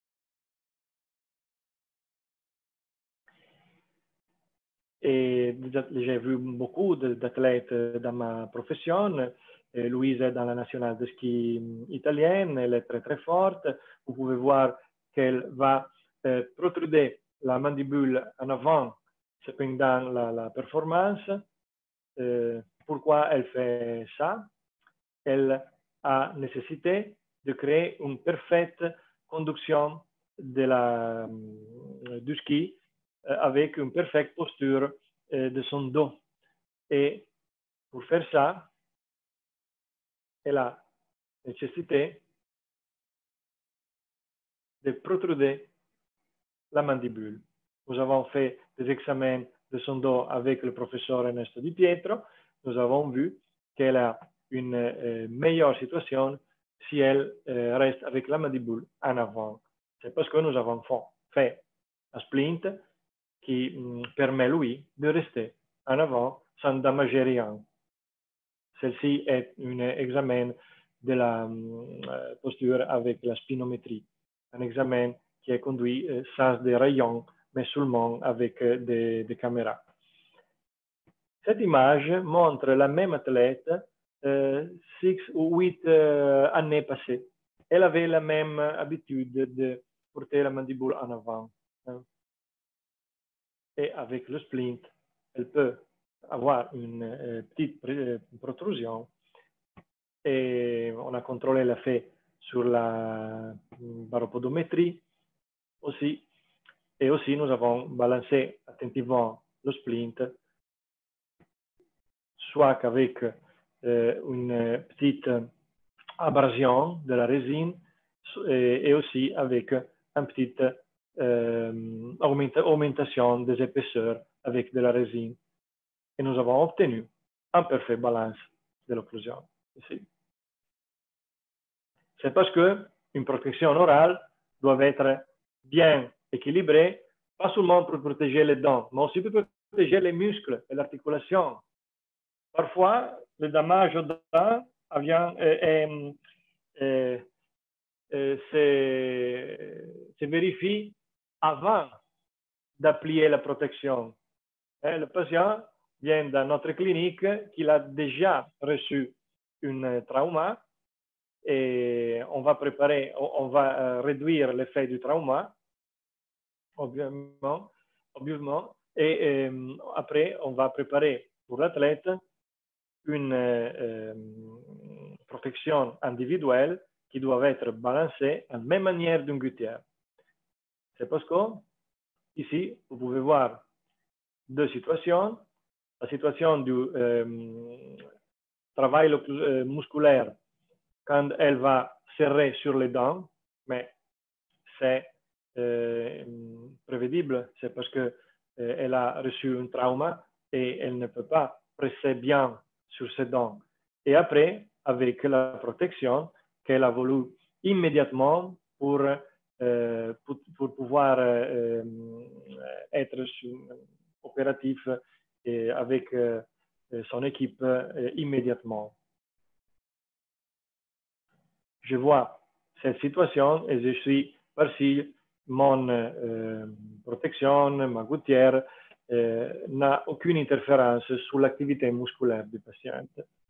Et j'ai vu beaucoup d'athlètes dans ma profession. Et Louise est dans la nationale de ski italienne, elle est très très forte. Vous pouvez voir qu'elle va euh, protruder la mandibule en avant pendant la, la performance. Euh, pourquoi elle fait ça? Elle a nécessité de créer une parfaite conduction de la, du ski euh, avec une parfaite posture euh, de son dos. Et pour faire ça, elle a nécessité de protruder la mandibule. Nous avons fait des examens de son dos avec le professeur Ernesto Di Pietro. Nous avons vu qu'elle a une euh, meilleure situation si elle euh, reste avec la mandibule en avant. C'est parce que nous avons fait un splint qui mm, permet lui de rester en avant sans damager rien. Celle-ci est un examen de la euh, posture avec la spinométrie, un examen qui est conduit euh, sans des rayons, mais seulement avec euh, des, des caméras. Cette image montre la même athlète euh, six ou huit euh, années passées. Elle avait la même habitude de porter la mandibule en avant. Hein. Et avec le splint, elle peut avoir une euh, petite euh, protrusion. Et on a contrôlé l'effet sur la baropodométrie aussi. Et aussi, nous avons balancé attentivement le splint, soit qu'avec euh, une petite abrasion de la résine et, et aussi avec une petite euh, augmenta augmentation des épaisseurs avec de la résine. Et nous avons obtenu un parfait balance de l'occlusion ici. C'est parce qu'une protection orale doit être bien équilibrée, pas seulement pour protéger les dents, mais aussi pour protéger les muscles et l'articulation. Parfois, le dommage aux dents vient, euh, euh, euh, se, se vérifie avant d'appliquer la protection. Et le patient vient dans notre clinique qu'il a déjà reçu un trauma et on va préparer, on va réduire l'effet du trauma, obviamente, obviamente et euh, après on va préparer pour l'athlète une euh, protection individuelle qui doit être balancée en même manière d'une gouttière. C'est parce que ici, vous pouvez voir deux situations. La situation du euh, travail euh, musculaire quand elle va serrer sur les dents, mais c'est euh, prévisible, c'est parce qu'elle euh, a reçu un trauma et elle ne peut pas presser bien sur ses dents. Et après, avec la protection qu'elle a voulu immédiatement pour, euh, pour, pour pouvoir euh, être opératif et avec euh, son équipe euh, immédiatement. Je vois cette situation et je suis parti, mon euh, protection, ma gouttière euh, n'a aucune interférence sur l'activité musculaire du patient.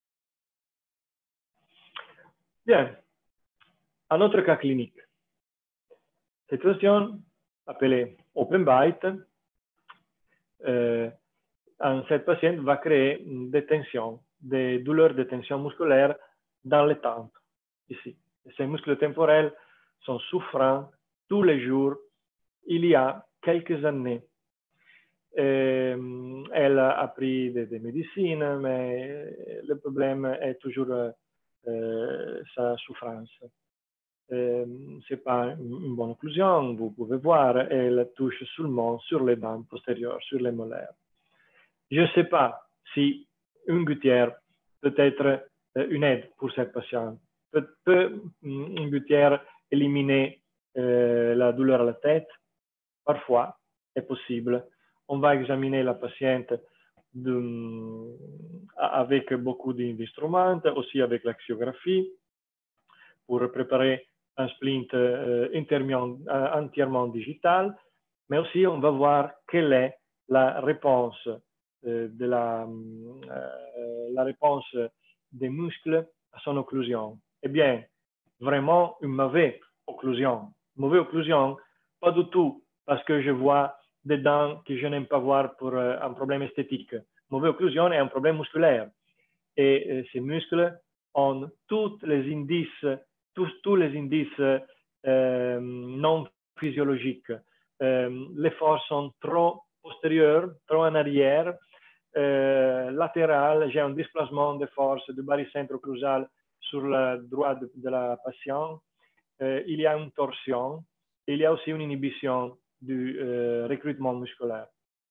Bien, un autre cas clinique. Situation appelée open bite. Euh, cette patiente va créer des tensions, des douleurs de tension musculaire dans les tempes, ici. Ces muscles temporels sont souffrants tous les jours, il y a quelques années. Et elle a pris des, des médecines, mais le problème est toujours euh, sa souffrance. Ce n'est pas une bonne occlusion, vous pouvez voir, elle touche seulement sur les dents postérieures, sur les molaires. Je ne sais pas si une gouttière peut être une aide pour cette patiente. Peut, peut une gouttière éliminer euh, la douleur à la tête? Parfois, est possible. On va examiner la patiente de, avec beaucoup d'instruments, aussi avec l'axiographie, pour préparer un splint euh, entièrement digital, mais aussi on va voir quelle est la réponse euh, de la, euh, la réponse des muscles à son occlusion. Eh bien, vraiment une mauvaise occlusion. Mauvaise occlusion, pas du tout parce que je vois des dents que je n'aime pas voir pour euh, un problème esthétique. Mauvaise occlusion est un problème musculaire. Et euh, ces muscles ont tous les indices, tous, tous les indices euh, non physiologiques. Euh, les forces sont trop postérieures, trop en arrière, euh, latérales. J'ai un déplacement de force du barycentre occlusal sur la droite de, de la patiente. Euh, il y a une torsion. Il y a aussi une inhibition du euh, recrutement musculaire.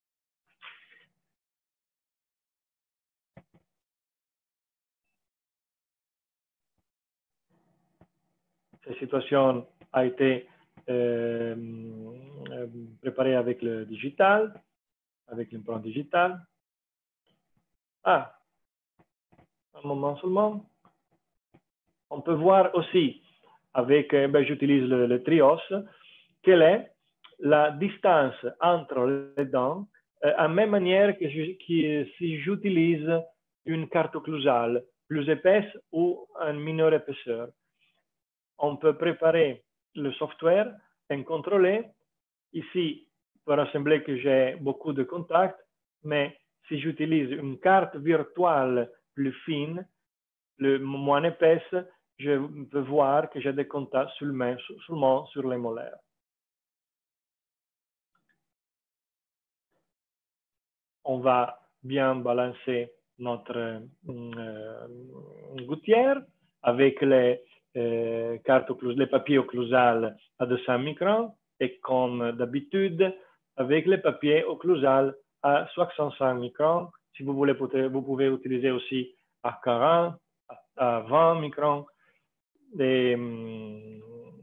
Cette situation a été euh, préparée avec le digital, avec l'implant digital. Ah, un moment seulement. On peut voir aussi, avec, ben, j'utilise le, le trios, quelle est la distance entre les dents, euh, à la même manière que, je, que si j'utilise une carte occlusale plus épaisse ou une mineure épaisseur. On peut préparer le software et contrôler. Ici, il pourra sembler que j'ai beaucoup de contacts, mais si j'utilise une carte virtuelle plus fine, le moins épaisse, je peux voir que j'ai des contacts seulement, seulement sur les molaires. On va bien balancer notre euh, gouttière avec les, euh, cartes les papiers occlusales à deux cents microns et comme d'habitude avec les papiers occlusales à soixante-cinq microns. Si vous voulez, vous pouvez utiliser aussi à quarante, à vingt microns. Et, hum,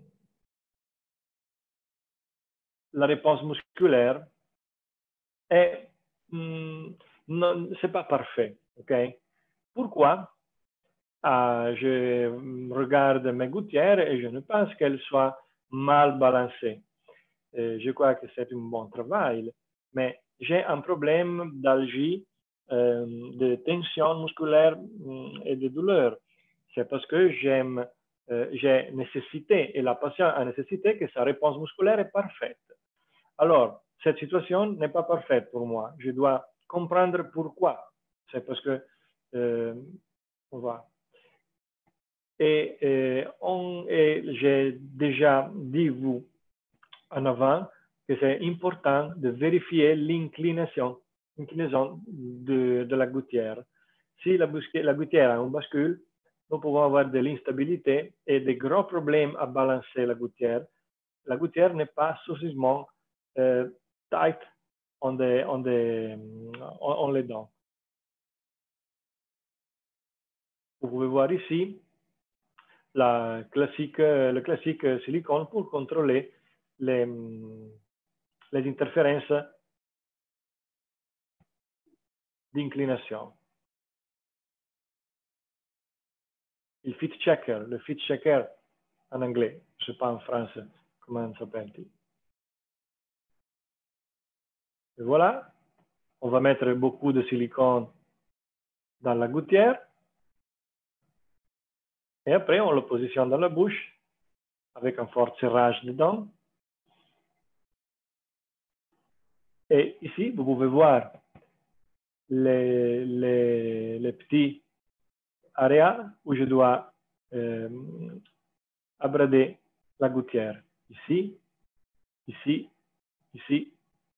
la réponse musculaire est hum, non, c'est pas parfait, ok? Pourquoi? Ah, je regarde mes gouttières et je ne pense qu'elles soient mal balancées. Et je crois que c'est un bon travail, mais j'ai un problème d'algie, euh, de tension musculaire et de douleur. C'est parce que j'aime, euh, j'ai nécessité, et la patient a nécessité que sa réponse musculaire est parfaite. Alors, cette situation n'est pas parfaite pour moi. Je dois comprendre pourquoi. C'est parce que, euh, on va. Et, et, et j'ai déjà dit vous en avant que c'est important de vérifier l'inclinaison de, de la gouttière. Si la, la gouttière a un bascule, nous pouvons avoir de l'instabilité et des gros problèmes à balancer la gouttière. La gouttière n'est pas suffisamment euh, tight en, de, en, de, en, en les dents. Vous pouvez voir ici la classique, le classique silicone pour contrôler les, les interférences d'inclination. Il fit checker, le fit checker en anglais, je ne sais pas en français comment ça s'appelle. Et voilà, on va mettre beaucoup de silicone dans la gouttière. Et après, on le positionne dans la bouche avec un fort serrage dedans. Et ici, vous pouvez voir les, les, les petits areas où je dois euh, abrader la gouttière. Ici, ici, ici.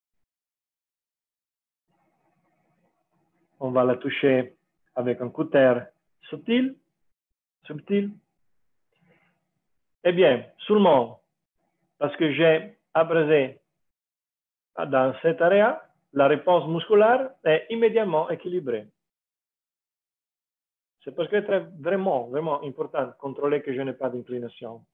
On va la toucher avec un cutter subtil, subtil. Eh bien, seulement parce que j'ai abrasé dans cette area, la réponse musculaire est immédiatement équilibrée. C'est parce que c'est vraiment, vraiment important de contrôler que je n'ai pas d'inclination.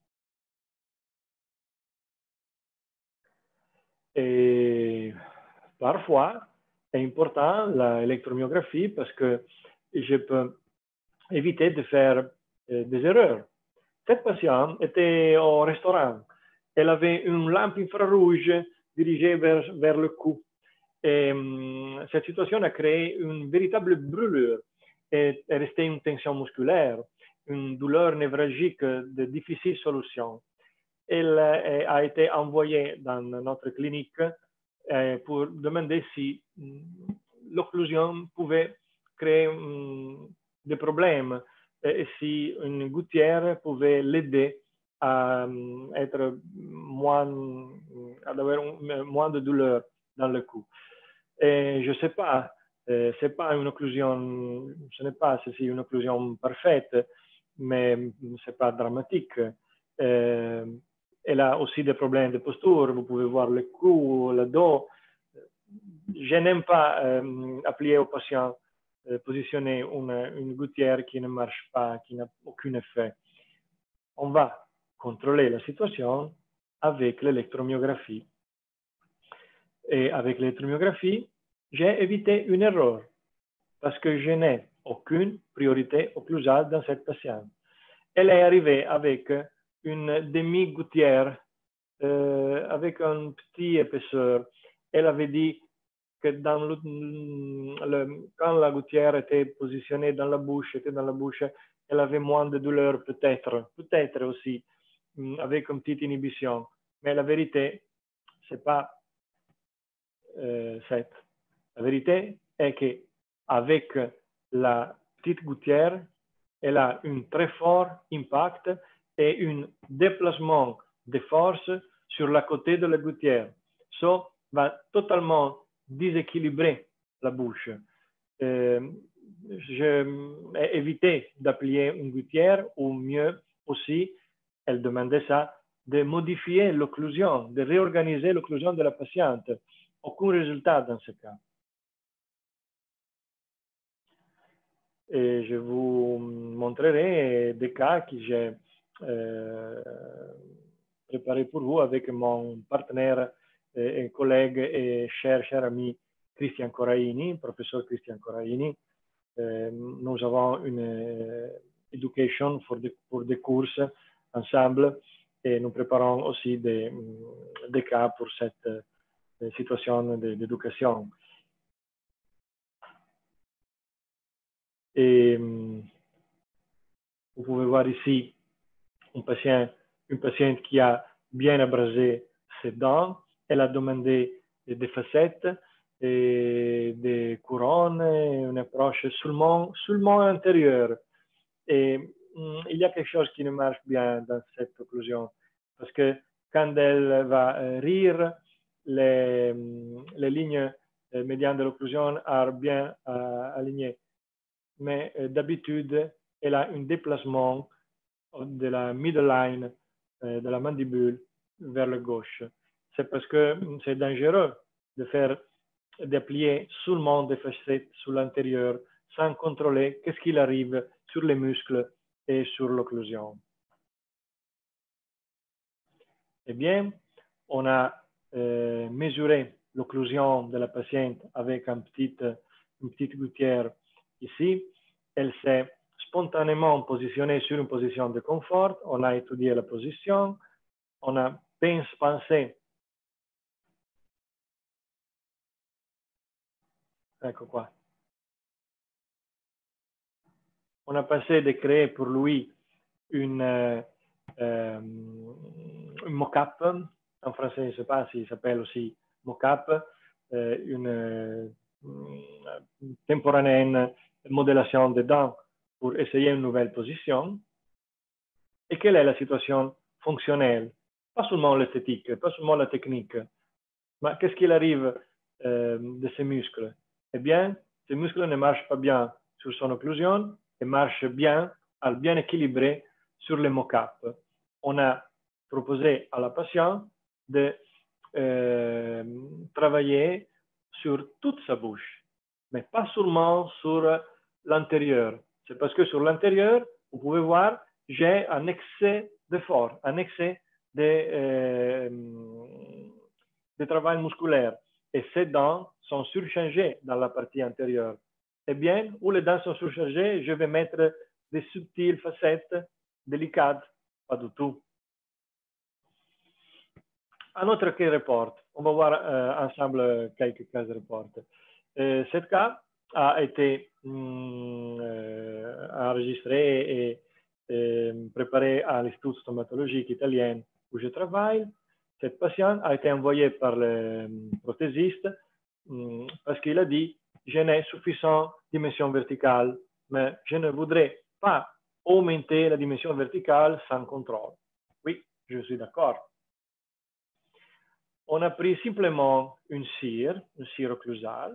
Et parfois, c'est important l'électromyographie parce que je peux éviter de faire euh, des erreurs. Cette patiente était au restaurant. Elle avait une lampe infrarouge dirigée vers, vers le cou. Et um, cette situation a créé une véritable brûlure et est restée une tension musculaire, une douleur névralgique de difficile solution. Elle euh, a été envoyée dans notre clinique euh, pour demander si um, l'occlusion pouvait créer um, des problèmes et si une gouttière pouvait l'aider à um, être moins, à avoir un, moins de douleur dans le cou. Et je ne sais pas, euh, c'est pas une occlusion, ce n'est pas si c'est une occlusion parfaite, mais ce n'est pas dramatique. Euh, elle a aussi des problèmes de posture, vous pouvez voir le cou, le dos. Je n'aime pas euh, appeler aux patients, euh, positionner une, une gouttière qui ne marche pas, qui n'a aucun effet. On va contrôler la situation avec l'électromyographie. Et avec l'électromyographie, j'ai évité une erreur parce que je n'ai aucune priorité occlusale dans cette patiente. Elle est arrivée avec une demi-gouttière, euh, avec un petit épaisseur. Elle avait dit que dans le, le, quand la gouttière était positionnée dans la bouche, était dans la bouche, elle avait moins de douleur peut-être, peut-être aussi, avec une petite inhibition. Mais la vérité, c'est pas euh, cette. La vérité est qu'avec la petite gouttière, elle a un très fort impact et un déplacement de force sur la côté de la gouttière. Ça va totalement déséquilibrer la bouche. Euh, j'ai évité d'appliquer une gouttière, ou mieux aussi, elle demandait ça, de modifier l'occlusion, de réorganiser l'occlusion de la patiente. Aucun résultat dans ce cas. Et je vous montrerai des cas que j'ai euh, préparés pour vous avec mon partenaire et, et collègue et cher, cher ami Christian Coraini, professeur Christian Coraini. Euh, nous avons une euh, education pour des, pour des courses ensemble et nous préparons aussi des, des cas pour cette euh, situation d'éducation. Et vous pouvez voir ici un patient, une patiente qui a bien abrasé ses dents. Elle a demandé des facettes, et des couronnes, une approche seulement, seulement intérieure. Et hum, il y a quelque chose qui ne marche bien dans cette occlusion, parce que quand elle va euh, rire, les, les lignes euh, médianes de l'occlusion sont bien euh, alignées. Mais euh, d'habitude, elle a un déplacement de la middle line euh, de la mandibule vers la gauche. C'est parce que c'est dangereux de faire d'appliquer seulement des facettes sur l'intérieur sans contrôler qu'est-ce qu'il arrive sur les muscles et sur l'occlusion. Eh bien, on a euh, mesuré l'occlusion de la patiente avec une petite, une petite gouttière ici. Elle s'est spontanément positionnée sur une position de confort. On a étudié la position. On a pensé. Ecco qua. On a pensé de créer pour lui une, euh, euh, une mock-up. En français, je ne sais pas s'il s'appelle aussi mock-up. Euh, une, euh, une temporanée modélation des dents pour essayer une nouvelle position. Et quelle est la situation fonctionnelle? Pas seulement l'esthétique, pas seulement la technique, mais qu'est-ce qu'il arrive euh, de ces muscles? Eh bien, ces muscles ne marchent pas bien sur son occlusion et marchent bien, bien équilibrés sur le mock-up. On a proposé à la patiente de euh, travailler sur toute sa bouche, mais pas seulement sur l'intérieur. C'est parce que sur l'intérieur, vous pouvez voir, j'ai un excès d'effort, un excès de, euh, de travail musculaire. Et ces dents sont surchargées dans la partie intérieure. Eh bien, où les dents sont surchargées, je vais mettre des subtiles facettes délicates. Pas du tout. Un autre cas report. On va voir euh, ensemble quelques cas report. Euh, ce cas a été hum, euh, enregistré et, et préparé à l'Institut stomatologique italien où je travaille. Cette patiente a été envoyée par le prothésiste hum, parce qu'il a dit « Je n'ai suffisante dimension verticale, mais je ne voudrais pas augmenter la dimension verticale sans contrôle. » Oui, je suis d'accord. On a pris simplement une cire, une cire occlusale.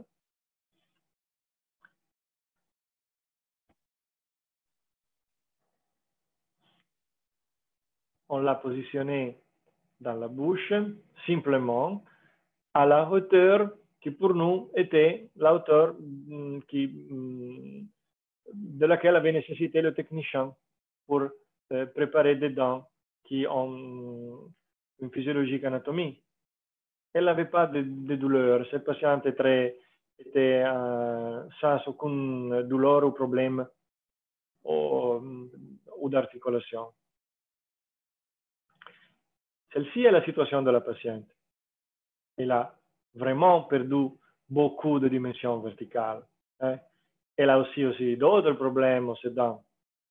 On l'a positionnée dans la bouche, simplement, à la hauteur qui pour nous était la hauteur qui, de laquelle avait nécessité le technicien pour euh, préparer des dents qui ont une physiologique anatomie. Elle n'avait pas de, de douleur. Cette patiente était, très, était euh, sans aucune douleur ou problème ou, ou d'articulation. Celle-ci est la situation de la patiente. Elle a vraiment perdu beaucoup de dimensions verticales. Hein. Elle a aussi, aussi d'autres problèmes aux dents.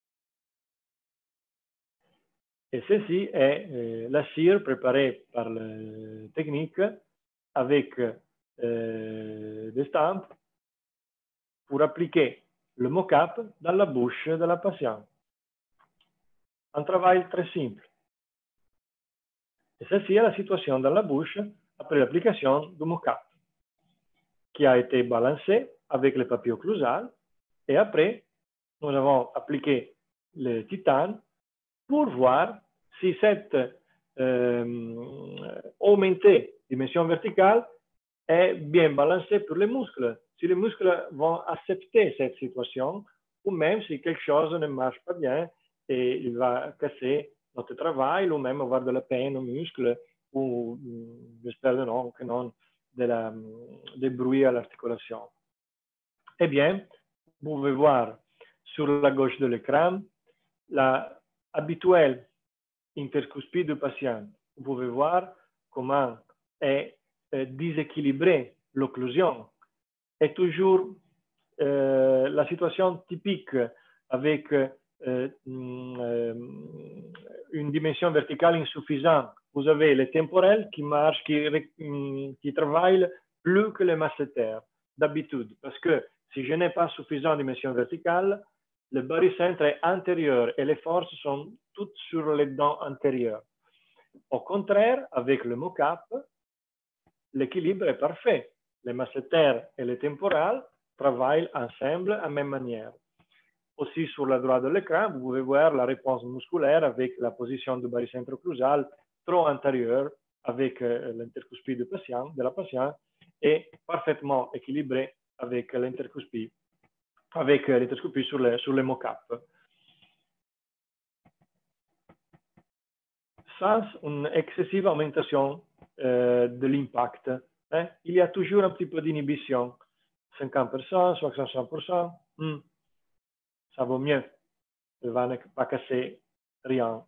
Et ceci est euh, la cire préparée par la technique avec euh, des stampes pour appliquer le mock-up dans la bouche de la patiente. Un travail très simple. Et ceci est la situation dans la bouche après l'application du mock-up, qui a été balancé avec le papier occlusal. Et après, nous avons appliqué le titane pour voir si cette euh, augmentée dimension verticale est bien balancée pour les muscles. Si les muscles vont accepter cette situation, ou même si quelque chose ne marche pas bien et il va casser notre travail, ou même avoir de la peine aux muscles, ou j'espère que non, que non, de la, des bruits à l'articulation. Eh bien, vous pouvez voir sur la gauche de l'écran la habituelle intercuspide du patient. Vous pouvez voir comment est euh, déséquilibrée l'occlusion. Et toujours euh, la situation typique avec euh, euh, une dimension verticale insuffisante. Vous avez les temporels qui marchent, qui, qui travaillent plus que les masséters d'habitude. Parce que si je n'ai pas suffisamment de dimension verticale, le barycentre est antérieur et les forces sont toutes sur les dents antérieures. Au contraire, avec le mock-up, l'équilibre est parfait. Les masséters et les temporales travaillent ensemble de la même manière. Aussi, sur la droite de l'écran, vous pouvez voir la réponse musculaire avec la position du barycentre occlusal trop antérieure avec euh, l'intercuspide du patient, de la patiente et parfaitement équilibré avec l'intercuspide avec l'intercuspide sur les, sur les mock-up. Sans une excessive augmentation euh, de l'impact, hein, il y a toujours un petit peu d'inhibition. cinquante pour cent, soixante pour cent, hmm, ça vaut mieux. Il ne va pas casser rien.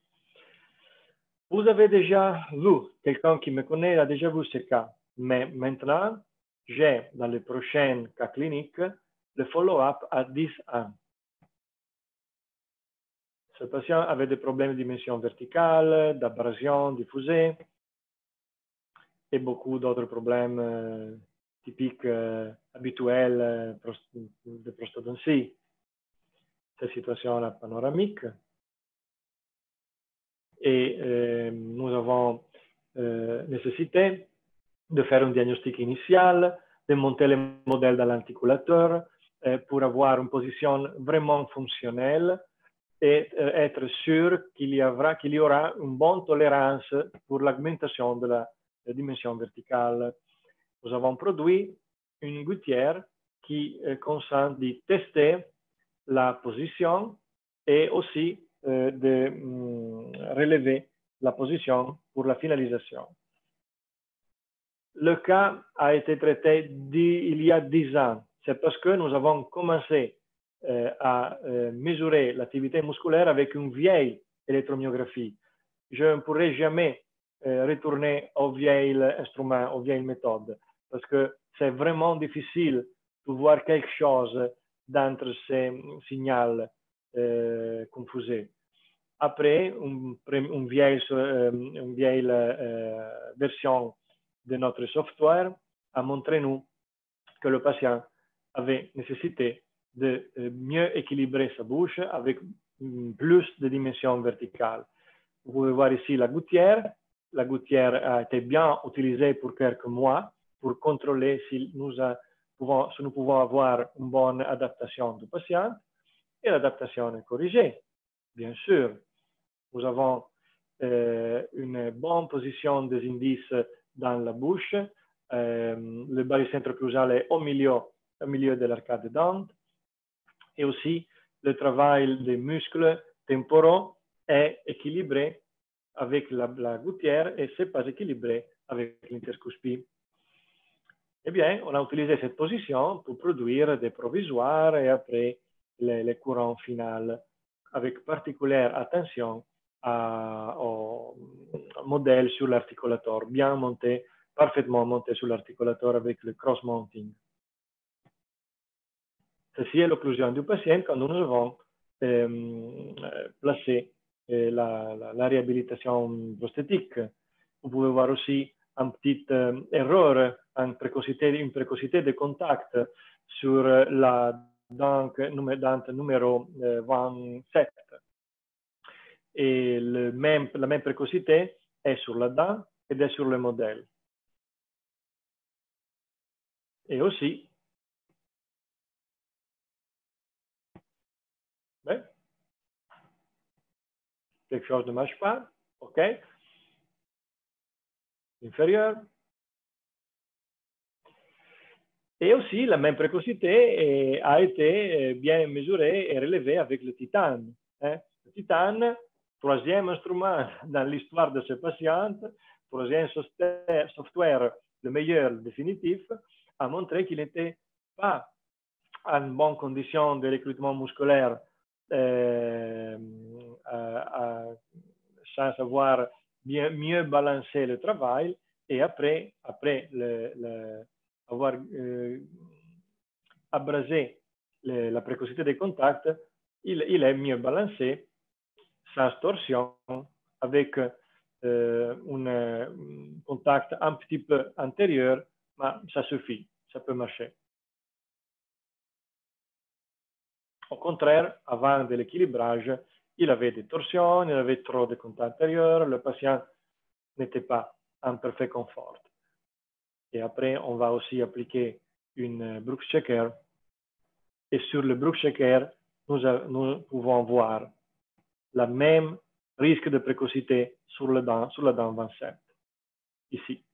Vous avez déjà vu, quelqu'un qui me connaît a déjà vu ce cas, mais maintenant, j'ai dans les prochains cas cliniques le follow-up à dix ans. Ce patient avait des problèmes de dimension verticale, d'abrasion diffusée et beaucoup d'autres problèmes euh, typiques, euh, habituels euh, prost de prosthodontie. Cette situation est panoramique. Et euh, nous avons euh, nécessité de faire un diagnostic initial, de monter le modèle dans l'articulateur euh, pour avoir une position vraiment fonctionnelle et euh, être sûr qu'il y, aura, qu'il y aura une bonne tolérance pour l'augmentation de la, la dimension verticale. Nous avons produit une gouttière qui euh, consent de tester la position et aussi euh, de hum, relever la position pour la finalisation. Le cas a été traité il y a dix ans. C'est parce que nous avons commencé euh, à euh, mesurer l'activité musculaire avec une vieille électromyographie. Je ne pourrai jamais euh, retourner aux vieilles instruments, aux vieilles méthodes, parce que c'est vraiment difficile de voir quelque chose d'entre ces signaux euh, confusés. Après, une, une vieille, euh, une vieille euh, version de notre software a montré nous que le patient avait nécessité de mieux équilibrer sa bouche avec plus de dimensions verticales. Vous pouvez voir ici la gouttière. La gouttière a été bien utilisée pour quelques mois pour contrôler si nous, a, pouvons, si nous pouvons avoir une bonne adaptation du patient. Et l'adaptation est corrigée, bien sûr. Nous avons euh, une bonne position des indices dans la bouche. Euh, le barycentre occlusal est au milieu, au milieu de l'arcade dent. Et aussi, le travail des muscles temporaux est équilibré avec la, la gouttière et ce n'est pas équilibré avec l'intercuspide. Eh bien, on a utilisé cette position pour produire des provisoires et après les, les courants finaux avec particulière attention à, au modèle sur l'articulateur, bien monté, parfaitement monté sur l'articulateur avec le cross-mounting. Ceci est l'occlusion du patient quand nous avons euh, placé euh, la, la, la réhabilitation prosthétique. Vous pouvez voir aussi une petite euh, erreur, une précocité, une précocité de contact sur la dent numéro euh, vingt-sept. Et le même, la même précocité est sur la dent et est sur le modèle. Et aussi, ouais, quelque chose ne marche pas, ok, inférieur. Et aussi, la même précocité a été bien mesurée et relevée avec le titane. Hein. Le titane, troisième instrument dans l'histoire de ce patient, troisième software, le meilleur, le définitif, a montré qu'il n'était pas en bonne condition de recrutement musculaire euh, à, à, sans avoir bien, mieux balancé le travail. Et après, après le, le, avoir euh, abrasé le, la précocité des contacts, il, il est mieux balancé, sans torsion, avec euh, un, un contact un petit peu antérieur, mais ça suffit, ça peut marcher. Au contraire, avant de l'équilibrage, il avait des torsions, il avait trop de contacts antérieurs, le patient n'était pas en parfait confort. Et après, on va aussi appliquer une Brooks Checker. Et sur le Brooks Checker, nous, a, nous pouvons voir le même risque de précocité sur, le dent, sur la dent vingt-sept, ici.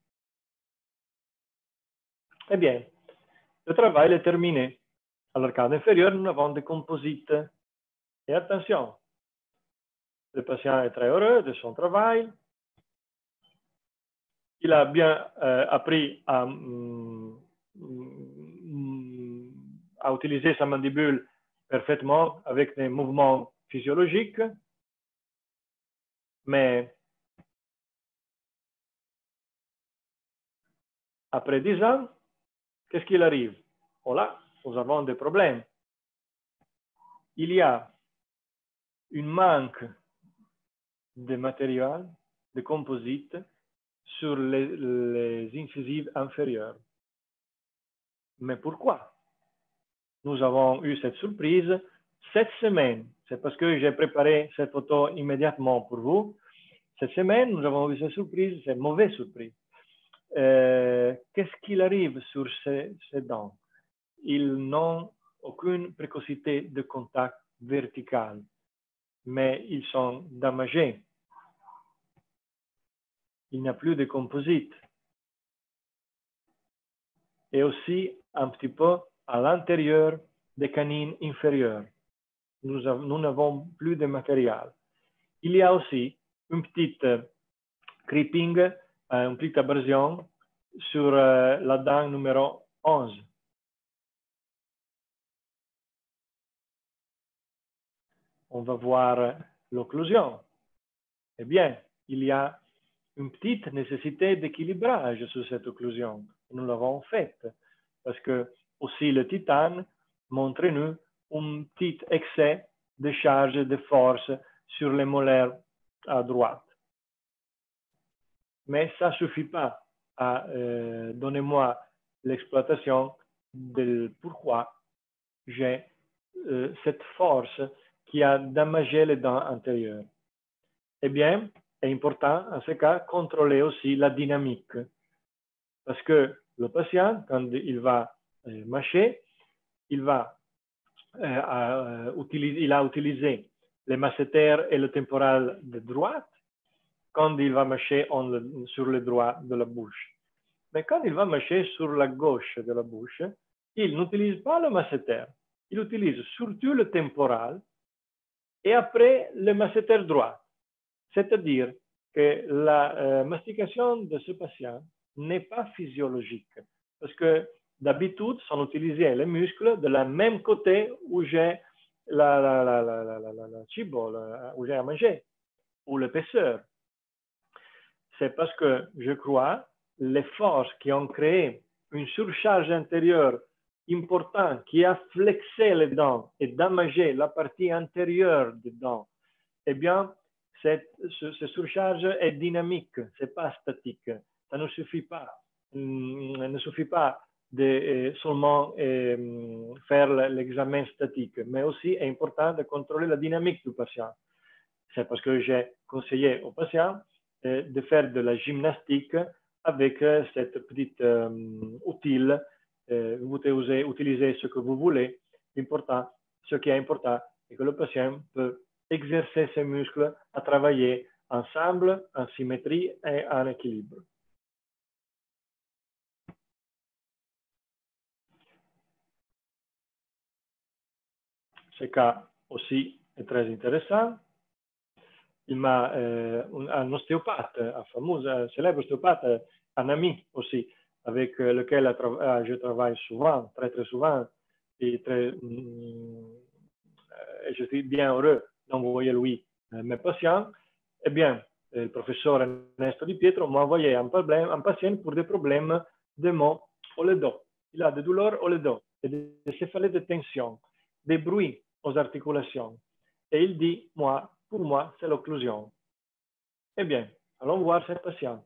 Eh bien, le travail est terminé. À l'arcade inférieure, nous avons des composites. Et attention, le patient est très heureux de son travail. Il a bien euh, appris à, mm, à utiliser sa mandibule parfaitement avec des mouvements physiologiques. Mais après dix ans, qu'est-ce qu'il arrive? Oh là, nous avons des problèmes. Il y a un manque de matériel, de composite, sur les, les incisives inférieures. Mais pourquoi? Nous avons eu cette surprise cette semaine. C'est parce que j'ai préparé cette photo immédiatement pour vous. Cette semaine, nous avons eu cette surprise, cette mauvaise surprise. Euh, Qu'est-ce qu'il arrive sur ces, ces dents? Ils n'ont aucune précocité de contact vertical, mais ils sont damagés. Il n'y a plus de composite. Et aussi un petit peu à l'intérieur des canines inférieures. Nous n'avons plus de matériel. Il y a aussi une petite uh, creeping, uh, une petite abrasion sur uh, la dent numéro onze. On va voir l'occlusion. Eh bien, il y a une petite nécessité d'équilibrage sur cette occlusion. Nous l'avons faite parce que aussi le titane montre-nous un petit excès de charge de force sur les molaires à droite. Mais ça ne suffit pas à euh, donner moi l'exploitation de pourquoi j'ai euh, cette force qui a damagé les dents antérieures. Eh bien, est important, en ce cas, contrôler aussi la dynamique. Parce que le patient, quand il va euh, mâcher, il, va, euh, euh, utiliser, il a utilisé le masséter et le temporal de droite quand il va mâcher on le, sur le droit de la bouche. Mais quand il va mâcher sur la gauche de la bouche, il n'utilise pas le masséter. Il utilise surtout le temporal et après le masséter droit. C'est-à-dire que la euh, mastication de ce patient n'est pas physiologique. Parce que d'habitude, sont utilisés les muscles de la même côté où j'ai la, la, la, la, la, la, la, la cibo, la, où j'ai à manger, ou l'épaisseur. C'est parce que je crois les forces qui ont créé une surcharge intérieure importante qui a flexé les dents et damagé la partie antérieure des dents, eh bien, cette, ce, cette surcharge est dynamique, c'est pas statique. Ça ne suffit pas. Il ne suffit pas de euh, seulement euh, faire l'examen statique, mais aussi est important de contrôler la dynamique du patient. C'est parce que j'ai conseillé aux patients euh, de faire de la gymnastique avec euh, cette petite euh, outil. Euh, vous pouvez utiliser ce que vous voulez. Important, ce qui est important, c'est que le patient peut exercer ses muscles à travailler ensemble, en symétrie et en équilibre. Ce cas aussi est très intéressant. Il m'a euh, un, un ostéopathe, un fameux, un célèbre ostéopathe, un ami aussi, avec lequel je travaille souvent, très très souvent, et, très, et je suis bien heureux d'envoyer lui mes patients. Eh bien, le professeur Ernesto Di Pietro m'a envoyé un, problème, un patient pour des problèmes de maux au le dos. Il a des douleurs au le dos, des céphalées de tension, des bruits aux articulations. Et il dit, moi, pour moi, c'est l'occlusion. Eh bien, allons voir cette patiente.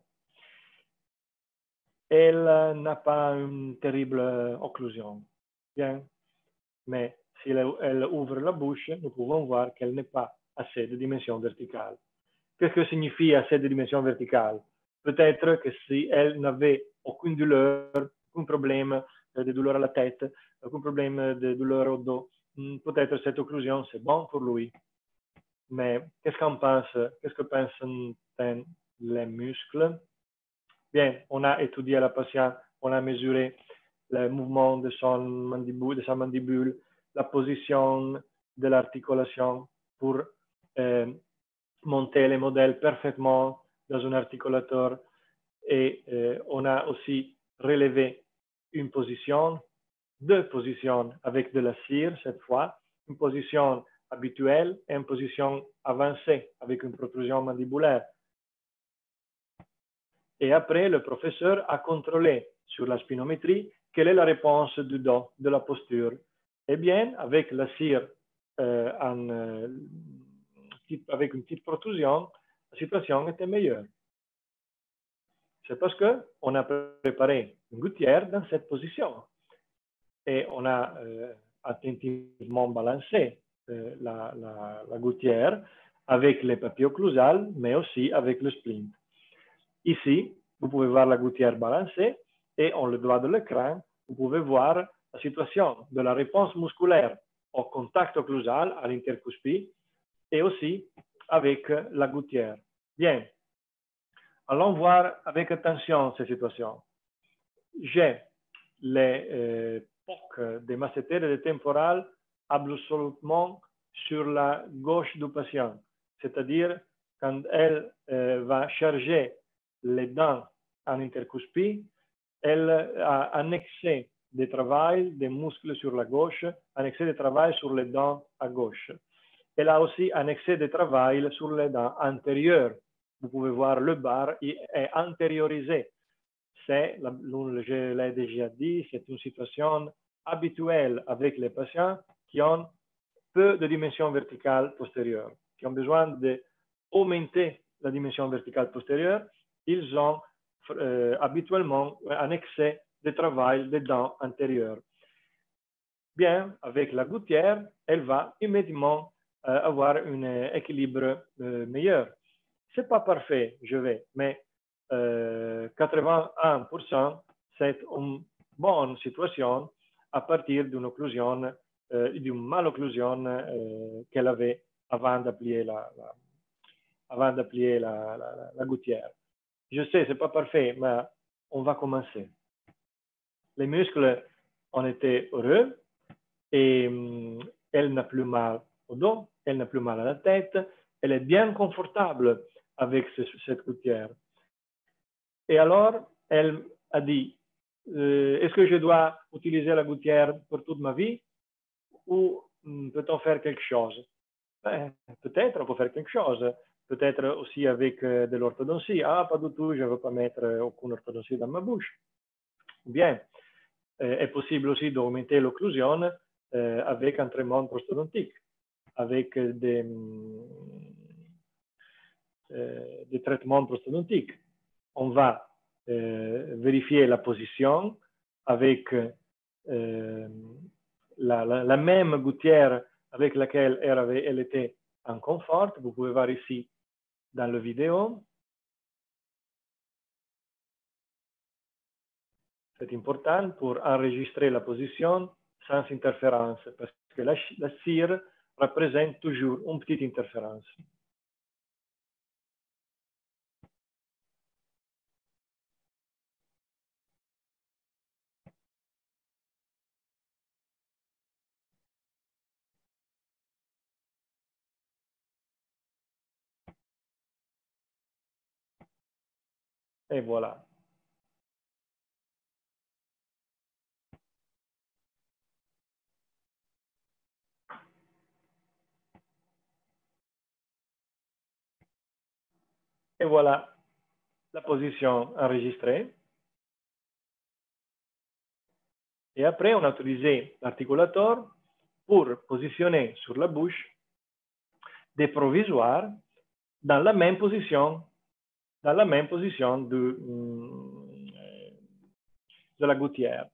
Elle n'a pas une terrible occlusion. Bien, mais si elle, elle ouvre la bouche, nous pouvons voir qu'elle n'est pas assez de dimension verticale. Qu'est-ce que signifie assez de dimension verticale? Peut-être que si elle n'avait aucune douleur, aucun problème de douleur à la tête, aucun problème de douleur au dos, peut-être cette occlusion, c'est bon pour lui. Mais qu'est-ce qu'on pense? Qu'est-ce que pensent les muscles? Bien, on a étudié la patiente, on a mesuré le mouvement de, son mandibule, de sa mandibule, la position de l'articulation pour euh, monter les modèles parfaitement dans un articulateur. Et euh, on a aussi relevé une position, deux positions avec de la cire cette fois, une position habituelle et une position avancée avec une protrusion mandibulaire. Et après, le professeur a contrôlé sur la spinométrie quelle est la réponse du dos, de la posture. Eh bien, avec la cire euh, en, euh, avec une petite protrusion, la situation était meilleure. C'est parce qu'on a préparé une gouttière dans cette position. Et on a euh, attentivement balancé euh, la, la, la gouttière avec les papiers occlusales, mais aussi avec le splint. Ici, vous pouvez voir la gouttière balancée et en le doigt de l'écran, vous pouvez voir la situation de la réponse musculaire au contact occlusal à l'intercuspide et aussi avec la gouttière. Bien, allons voir avec attention ces situations. J'ai les euh, poches des massétères et des temporales absolument sur la gauche du patient, c'est-à-dire quand elle euh, va charger les dents en intercuspide, elle a un excès de travail des muscles sur la gauche, un excès de travail sur les dents à gauche. Elle a aussi un excès de travail sur les dents antérieures. Vous pouvez voir le bar est antériorisé. C'est, je l'ai déjà dit, c'est une situation habituelle avec les patients qui ont peu de dimension verticale postérieure, qui ont besoin d'augmenter la dimension verticale postérieure. Ils ont euh, habituellement un excès de travail des dents antérieures. Bien, avec la gouttière, elle va immédiatement euh, avoir un équilibre euh, meilleur. Ce n'est pas parfait, je vais, mais euh, quatre-vingt-un pour cent, c'est une bonne situation à partir d'une occlusion, euh, d'une malocclusion euh, qu'elle avait avant d'appliquer la, la, avant d'appliquer la, la, la, la gouttière. Je sais, ce n'est pas parfait, mais on va commencer. Les muscles ont été heureux et hum, elle n'a plus mal au dos, elle n'a plus mal à la tête, elle est bien confortable avec ce, cette gouttière. Et alors, elle a dit, euh, est-ce que je dois utiliser la gouttière pour toute ma vie ou peut-on faire quelque chose? Ben, peut-être on peut faire quelque chose. Peut-être aussi avec euh, de l'orthodontie. Ah, pas du tout, je ne veux pas mettre euh, aucune orthodontie dans ma bouche. Bien, euh, est possible aussi d'augmenter l'occlusion euh, avec un traitement prosthodontique, avec euh, des, euh, des traitements prosthodontiques. On va euh, vérifier la position avec euh, la, la, la même gouttière avec laquelle elle, avait, elle était en confort. Vous pouvez voir ici dans la vidéo. C'est important pour enregistrer la position sans interférence, parce que la, la cire représente toujours une petite interférence. Et voilà. Et voilà la position enregistrée. Et après, on a utilisé l'articulateur pour positionner sur la bouche des provisoires dans la même position, dans la même position de, de la gouttière.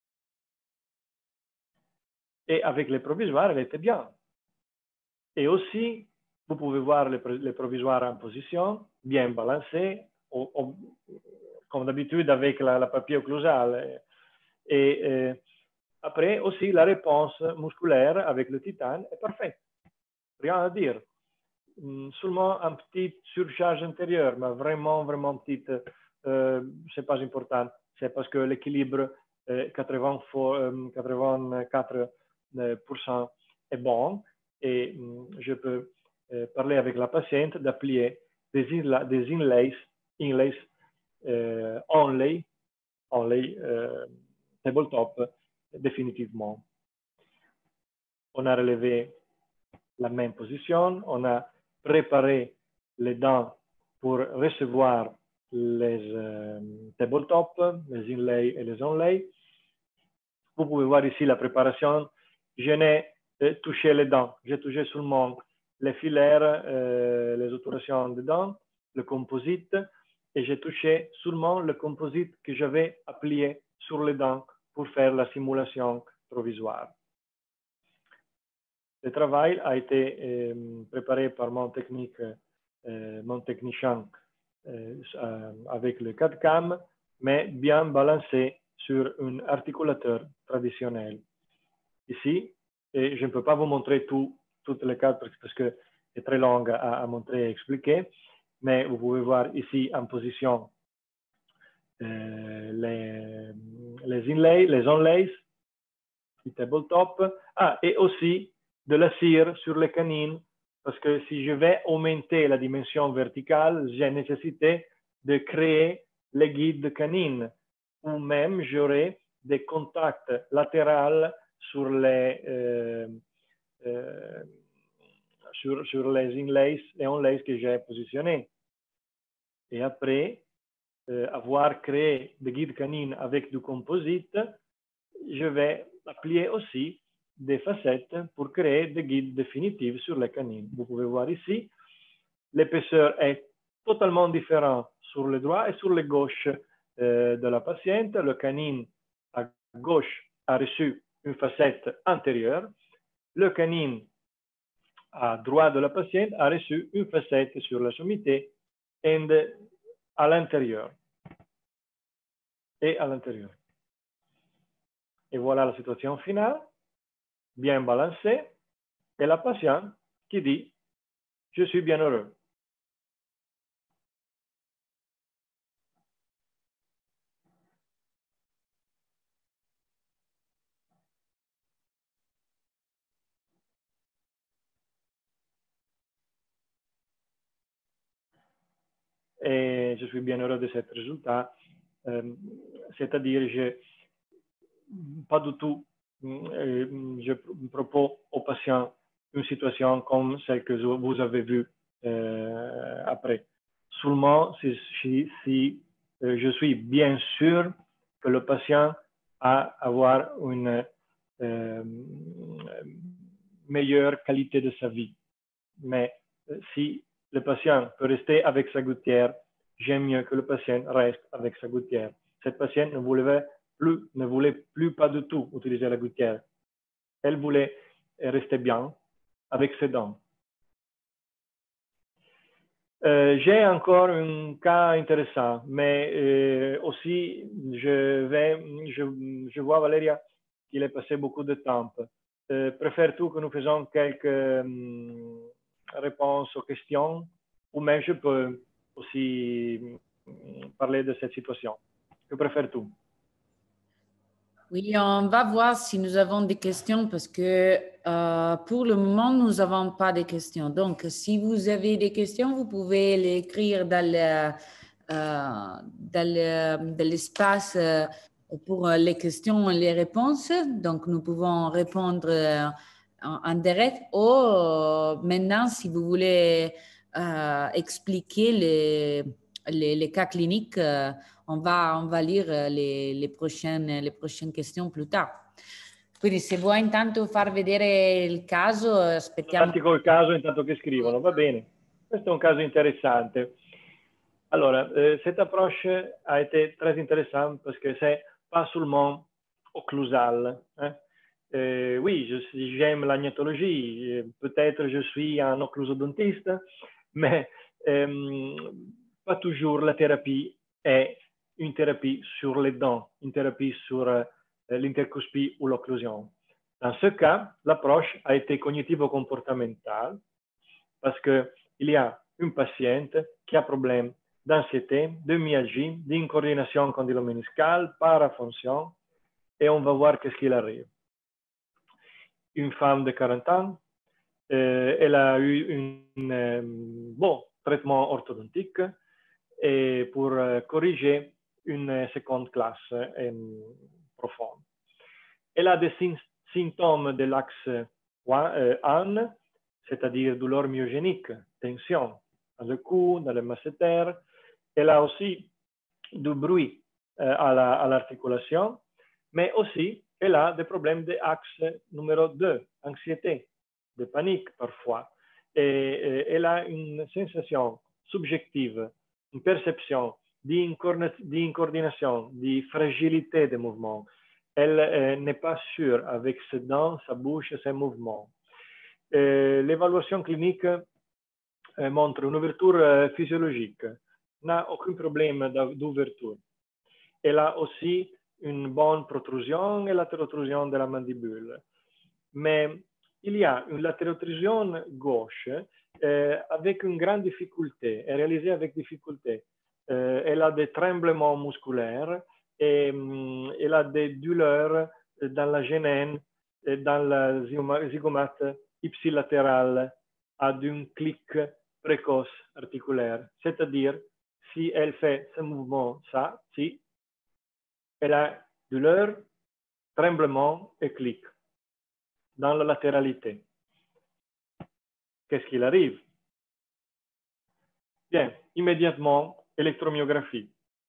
Et avec les provisoires, elle était bien. Et aussi, vous pouvez voir les, les provisoires en position, bien balancés, au, au, comme d'habitude avec la, la papier occlusal. Et euh, après aussi, la réponse musculaire avec le titane est parfaite. Rien à dire. Seulement un petit surcharge intérieure, mais vraiment, vraiment petite, euh, c'est pas important. C'est parce que l'équilibre euh, quatre-vingt-quatre pour cent est bon et je peux euh, parler avec la patiente d'appliquer des, inla des inlays, inlays euh, only, only euh, tabletop définitivement. On a relevé la même position, on a préparé les dents pour recevoir les euh, tabletop, les inlays et les onlays. Vous pouvez voir ici la préparation. Je n'ai euh, touché les dents, j'ai touché seulement les filaires, euh, les obturations des dents, le composite, et j'ai touché seulement le composite que j'avais appliqué sur les dents pour faire la simulation provisoire. Le travail a été euh, préparé par mon technique, euh, mon technicien euh, avec le quatre cam, mais bien balancé sur un articulateur traditionnel. Ici, et je ne peux pas vous montrer tout, toutes les cartes parce que c'est très long à, à montrer et expliquer, mais vous pouvez voir ici en position euh, les, les inlays, les onlays, le tabletop, ah, et aussi de la cire sur les canines, parce que si je vais augmenter la dimension verticale, j'ai nécessité de créer les guides canines, ou même j'aurai des contacts latéraux sur les, euh, euh, sur, sur les inlays et onlays que j'ai positionnés. Et après euh, avoir créé des guides canines avec du composite, je vais appliquer aussi des facettes pour créer des guides définitifs sur les canines. Vous pouvez voir ici, l'épaisseur est totalement différente sur le droit et sur le gauche euh, de la patiente. Le canine à gauche a reçu une facette antérieure. Le canine à droite de la patiente a reçu une facette sur la sommité et à l'intérieur. Et à l'intérieur. Et voilà la situation finale, bien balancée, et la patiente qui dit « Je suis bien heureux ». Et je suis bien heureux de ce résultat. Euh, C'est-à-dire, je pas du tout euh, je propose aux patients une situation comme celle que vous avez vue euh, après. Seulement si, si, si euh, je suis bien sûr que le patient a avoir une euh, meilleure qualité de sa vie. Mais euh, si le patient peut rester avec sa gouttière, j'aime mieux que le patient reste avec sa gouttière. Cette patiente ne voulait plus, ne voulait plus pas du tout utiliser la gouttière. Elle voulait rester bien avec ses dents. Euh, J'ai encore un cas intéressant, mais euh, aussi je, vais, je, je vois Valéria qu'il est passé beaucoup de temps. Euh, Préfères-tu que nous faisons quelques euh, réponses aux questions ou même je peux aussi parler de cette situation? Que préfères-tu? Oui, on va voir si nous avons des questions parce que euh, pour le moment, nous n'avons pas de questions. Donc, si vous avez des questions, vous pouvez les écrire dans le, euh, dans le- dans l'espace euh, pour les questions et les réponses. Donc, nous pouvons répondre euh, en, en direct ou euh, maintenant, si vous voulez euh, expliquer les, les, les cas cliniques, euh, on va, on va lire le, le prochaine, le prochaine questions più tard. Quindi se vuoi intanto far vedere il caso, aspettiamo. Parti col caso intanto che scrivono, va bene. Questo è un caso interessante. Alors, euh, cette approche a été très intéressante parce que c'est pas seulement occlusal. Hein. Euh, oui, j'aime l'agnatologie, peut-être je suis un occlusodontiste, mais euh, pas toujours la thérapie est une thérapie sur les dents, une thérapie sur euh, l'intercuspie ou l'occlusion. Dans ce cas, l'approche a été cognitivo-comportementale parce qu'il y a une patiente qui a problème d'anxiété, de myalgie, d'incoordination condyloméniscale, parafonction, et on va voir qu'est-ce qu'il arrive. Une femme de quarante ans, euh, elle a eu un euh, bon traitement orthodontique et pour euh, corriger une seconde classe euh, profonde. Elle a des symptômes de l'axe euh, un, c'est-à-dire douleur myogénique, tension dans le cou, dans le masséter. Elle a aussi du bruit euh, à l'articulation, la, mais aussi elle a des problèmes d'axe numéro deux, anxiété, de panique parfois. Et, et elle a une sensation subjective, une perception d'incoordination, de fragilité des mouvements. Elle euh, n'est pas sûre avec ses dents, sa bouche, ses mouvements. L'évaluation clinique euh, montre une ouverture euh, physiologique, n'a aucun problème d'ouverture. Elle a aussi une bonne protrusion et latérotrusion de la mandibule. Mais il y a une latérotrusion gauche euh, avec une grande difficulté, est réalisée avec difficulté. Euh, elle a des tremblements musculaires et um, elle a des douleurs dans la génène et dans la zygomate ipsilatérale à d'un clic précoce articulaire. C'est-à-dire, si elle fait ce mouvement, ça, si, elle a douleur, tremblement et clic dans la latéralité. Qu'est-ce qu'il arrive? Bien, immédiatement, électromyographie.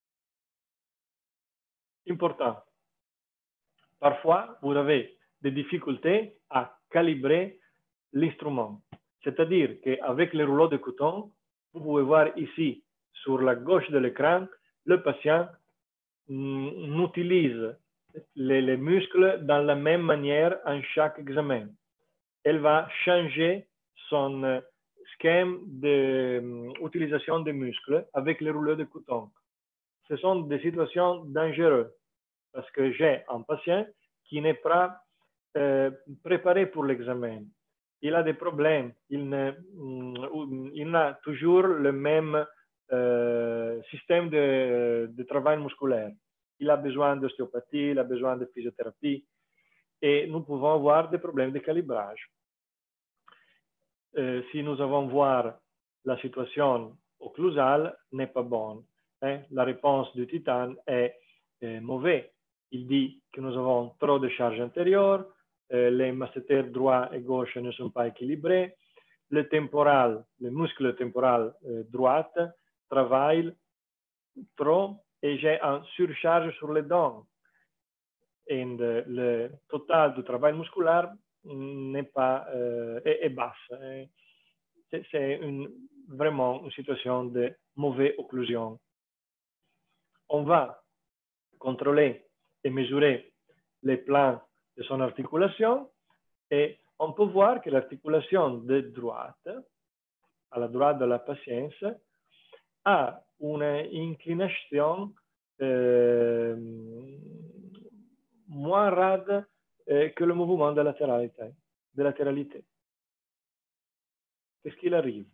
Important. Parfois, vous avez des difficultés à calibrer l'instrument. C'est-à-dire qu'avec les rouleaux de coton, vous pouvez voir ici, sur la gauche de l'écran, le patient n'utilise les, les muscles dans la même manière en chaque examen. Elle va changer son schème d'utilisation des muscles avec les rouleaux de coton. Ce sont des situations dangereuses parce que j'ai un patient qui n'est pas euh, préparé pour l'examen. Il a des problèmes, il, ne, il a toujours le même euh, système de, de travail musculaire. Il a besoin d'ostéopathie, il a besoin de physiothérapie et nous pouvons avoir des problèmes de calibrage. Euh, si nous allons voir la situation occlusale n'est pas bonne. Hein? La réponse du titane est, est mauvaise. il dit que nous avons trop de charges antérieures, euh, les masséters droit et gauche ne sont pas équilibrés, le temporal, le muscle temporal euh, droit travaille trop et j'ai une surcharge sur les dents. Et le, le total du travail musculaire n'est pas euh, est, est basse. C'est une, vraiment une situation de mauvaise occlusion. On va contrôler et mesurer les plans de son articulation et on peut voir que l'articulation de droite, à la droite de la patiente, a une inclination euh, moins rade euh, que le mouvement de latéralité. De latéralité. Qu'est-ce qu'il arrive?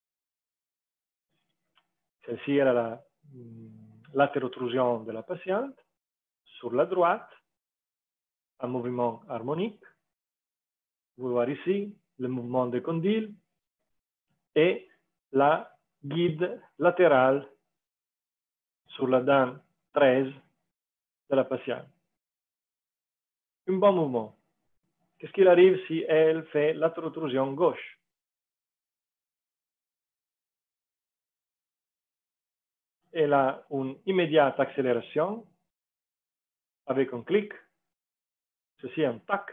Celle-ci era la latéro-otrusion de la patiente. Sur la droite, un mouvement harmonique. Vous voyez ici le mouvement des condyles et la guide latérale sur la dent treize de la patiente. Un bon mouvement. Qu'est-ce qu'il arrive si elle fait latéro-otrusion gauche? Elle a une immédiate accélération avec un clic, ceci un tac,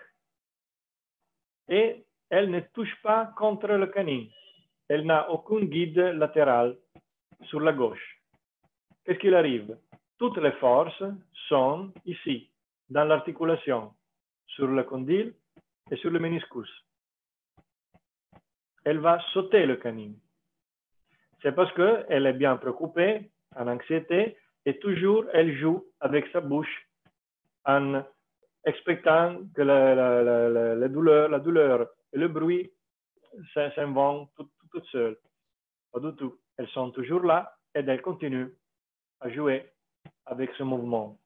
et elle ne touche pas contre le canine. Elle n'a aucun guide latéral sur la gauche. Qu'est-ce qu'il arrive? Toutes les forces sont ici, dans l'articulation, sur le condyle et sur le méniscus. Elle va sauter le canine. C'est parce qu'elle est bien préoccupée, en anxiété, et toujours elle joue avec sa bouche en expectant que la, la, la, la, la, douleur, la douleur et le bruit s'inventent toutes tout, tout seules. Pas du tout. Elles sont toujours là et elles continuent à jouer avec ce mouvement.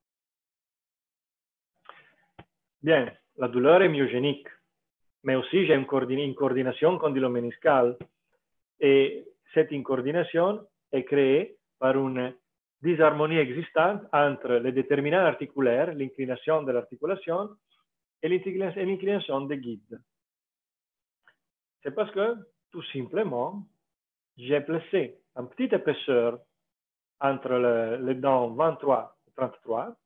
Bien, la douleur est myogénique, mais aussi j'ai une, coordin une coordination condyloméniscale et cette incoordination est créée par une disharmonie existante entre les déterminants articulaires, l'inclination de l'articulation et l'inclination des guides. C'est parce que, tout simplement, j'ai placé une petite épaisseur entre le, les dents vingt-trois et trente-trois,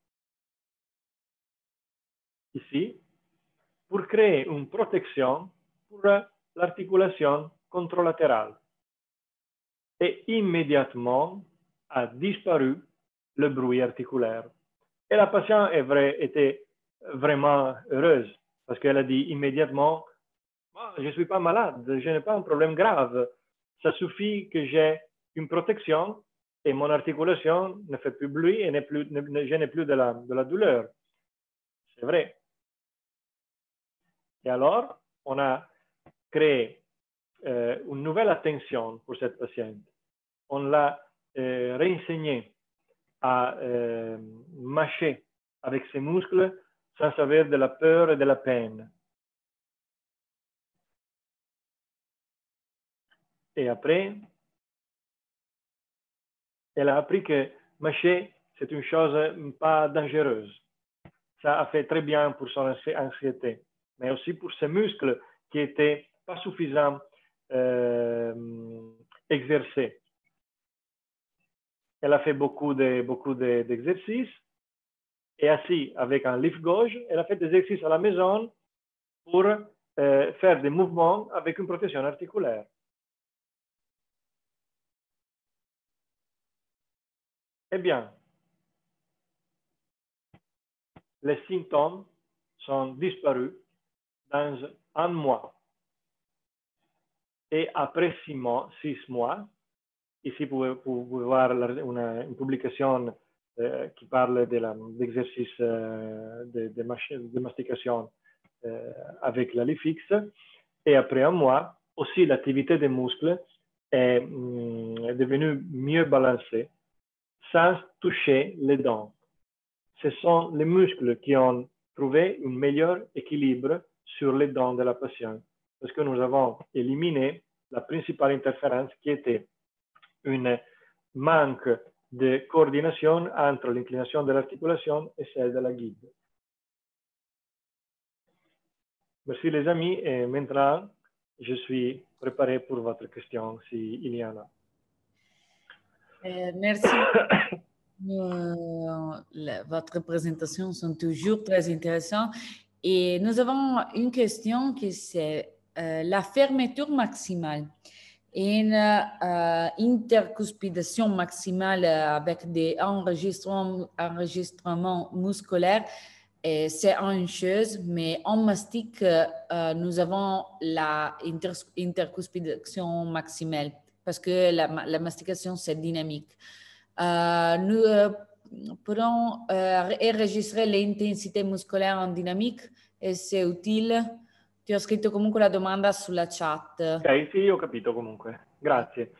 ici, pour créer une protection pour l'articulation contralatérale. Et immédiatement a disparu le bruit articulaire. Et la patiente est vrai, était vraiment heureuse parce qu'elle a dit immédiatement oh, je ne suis pas malade, je n'ai pas un problème grave. Ça suffit que j'ai une protection et mon articulation ne fait plus bruit et plus, ne, je n'ai plus de la, de la douleur. C'est vrai. Et alors, on a créé euh, une nouvelle attention pour cette patiente. On l'a euh, réenseignée à euh, mâcher avec ses muscles sans avoir de la peur et de la peine. Et après, elle a appris que mâcher, c'est une chose pas dangereuse. Ça a fait très bien pour son anxiété, mais aussi pour ses muscles qui n'étaient pas suffisamment euh, exercés. Elle a fait beaucoup de, beaucoup de, d'exercices et assis avec un lift gauche, elle a fait des exercices à la maison pour euh, faire des mouvements avec une protection articulaire. Eh bien, les symptômes sont disparus dans un mois. Et après six mois, six mois ici vous pouvez voir une, une publication euh, qui parle de l'exercice euh, de, de, de mastication euh, avec la Lifix. Et après un mois, aussi l'activité des muscles est, est devenue mieux balancée sans toucher les dents. Ce sont les muscles qui ont trouvé un meilleur équilibre sur les dents de la patiente parce que nous avons éliminé la principale interférence qui était un manque de coordination entre l'inclination de l'articulation et celle de la guide. Merci les amis, et maintenant je suis préparé pour votre question s'il y en a. Euh, merci. Euh, la, votre présentation sont toujours très intéressantes. Et nous avons une question qui c'est euh, la fermeture maximale. Une euh, intercuspidation maximale avec des enregistrements, enregistrements musculaires, c'est une chose, mais en mastic, euh, nous avons la inter intercuspidation maximale parce que la, la mastication, c'est dynamique. Euh, nous euh, pourrons euh, enregistrer l'intensità muscolare en dynamique e se utile. Ti ho scritto comunque la domanda sulla chat. Ok, sì, ho capito comunque. Grazie.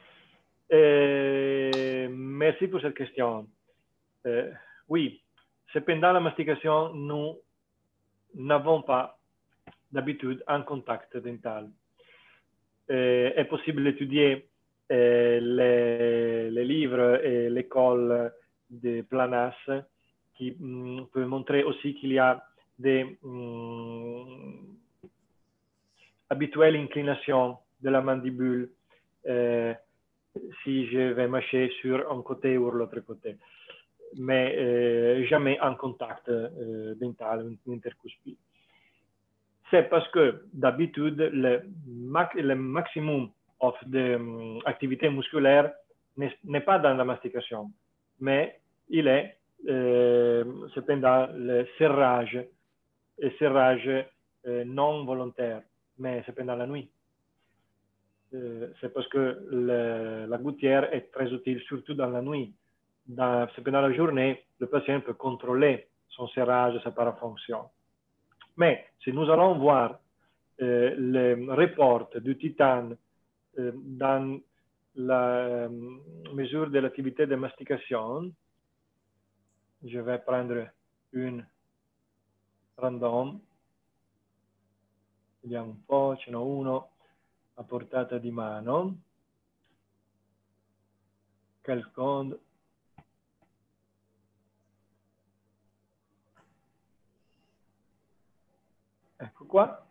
Euh, merci pour cette question. Euh, oui, c'est pendant la mastication, nous n'avons pas d'habitude un contact dental. Euh, est possible d'étudier euh, les, les livres et l'école de Planas qui mm, peut montrer aussi qu'il y a des mm, habituelles inclinations de la mandibule euh, si je vais mâcher sur un côté ou l'autre côté. Mais euh, jamais en contact euh, dental, intercuspide. C'est parce que d'habitude, le, max, le maximum d'activité um, musculaire n'est pas dans la mastication, mais il est euh, cependant le serrage, le serrage euh, non volontaire, mais c'est pendant la nuit. Euh, c'est parce que le, la gouttière est très utile, surtout dans la nuit. Dans, pendant la journée, le patient peut contrôler son serrage et sa parafonction. Mais si nous allons voir euh, le report du titane euh, dans la euh, mesure de l'activité de mastication, je vais prendre une random. Vediamo un po', ce n'ho uno a portata di mano. Calcond. Ecco qua.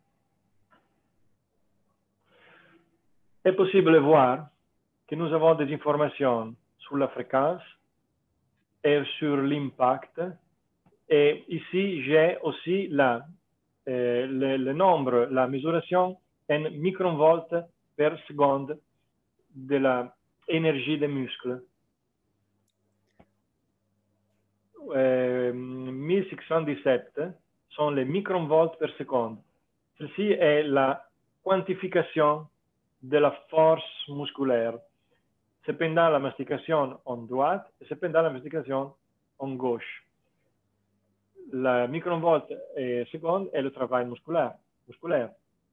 È possibile voir que nous avons des informations sur la fréquence et sur l'impact. Et ici, j'ai aussi la, euh, le, le nombre, la mesuration en microvolts per seconde de l'énergie des muscles. Euh, mille six cent dix-sept sont les microvolts per seconde. Ceci est la quantification de la force musculaire. C'est pendant la mastication en droite et c'est pendant la mastication en gauche. La microvolt seconde est le travail musculaire. musculaire.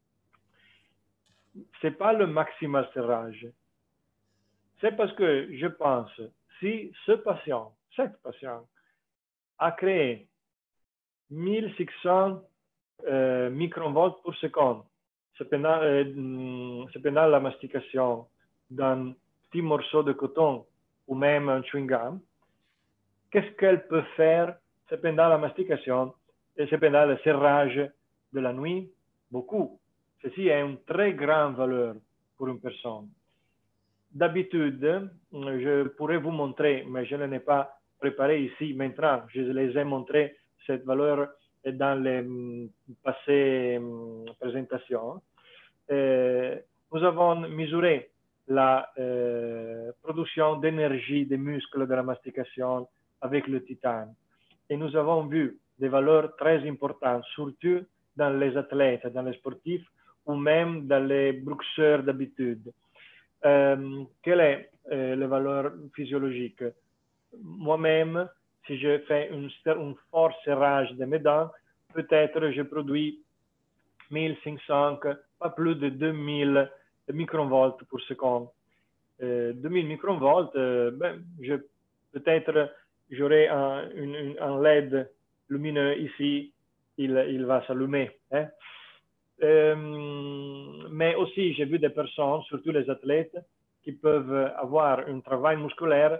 Ce n'est pas le maximal serrage. C'est parce que je pense, si ce patient, cette patient, a créé mille six cents euh, microvolts pour seconde, c'est pendant, euh, pendant la mastication d'un petit morceau de coton ou même un chewing-gum, qu'est-ce qu'elle peut faire pendant la mastication et pendant le serrage de la nuit? Beaucoup. Ceci est une très grande valeur pour une personne. D'habitude, je pourrais vous montrer, mais je ne l'ai pas préparé ici maintenant. Je les ai montré, cette valeur, dans les passées présentations. Euh, nous avons mesuré la euh, production d'énergie des muscles de la mastication avec le titane. Et nous avons vu des valeurs très importantes, surtout dans les athlètes, dans les sportifs ou même dans les boxeurs d'habitude. Euh, quelle est euh, la valeur physiologique? Moi-même, si je fais un un fort serrage de mes dents, peut-être je produis mille cinq cents, pas plus de deux mille microvolts pour seconde. Euh, deux mille microvolts, euh, ben, je, peut-être j'aurai un, un, un L E D lumineux ici, il, il va s'allumer. Hein? Euh, mais aussi, j'ai vu des personnes, surtout les athlètes, qui peuvent avoir un travail musculaire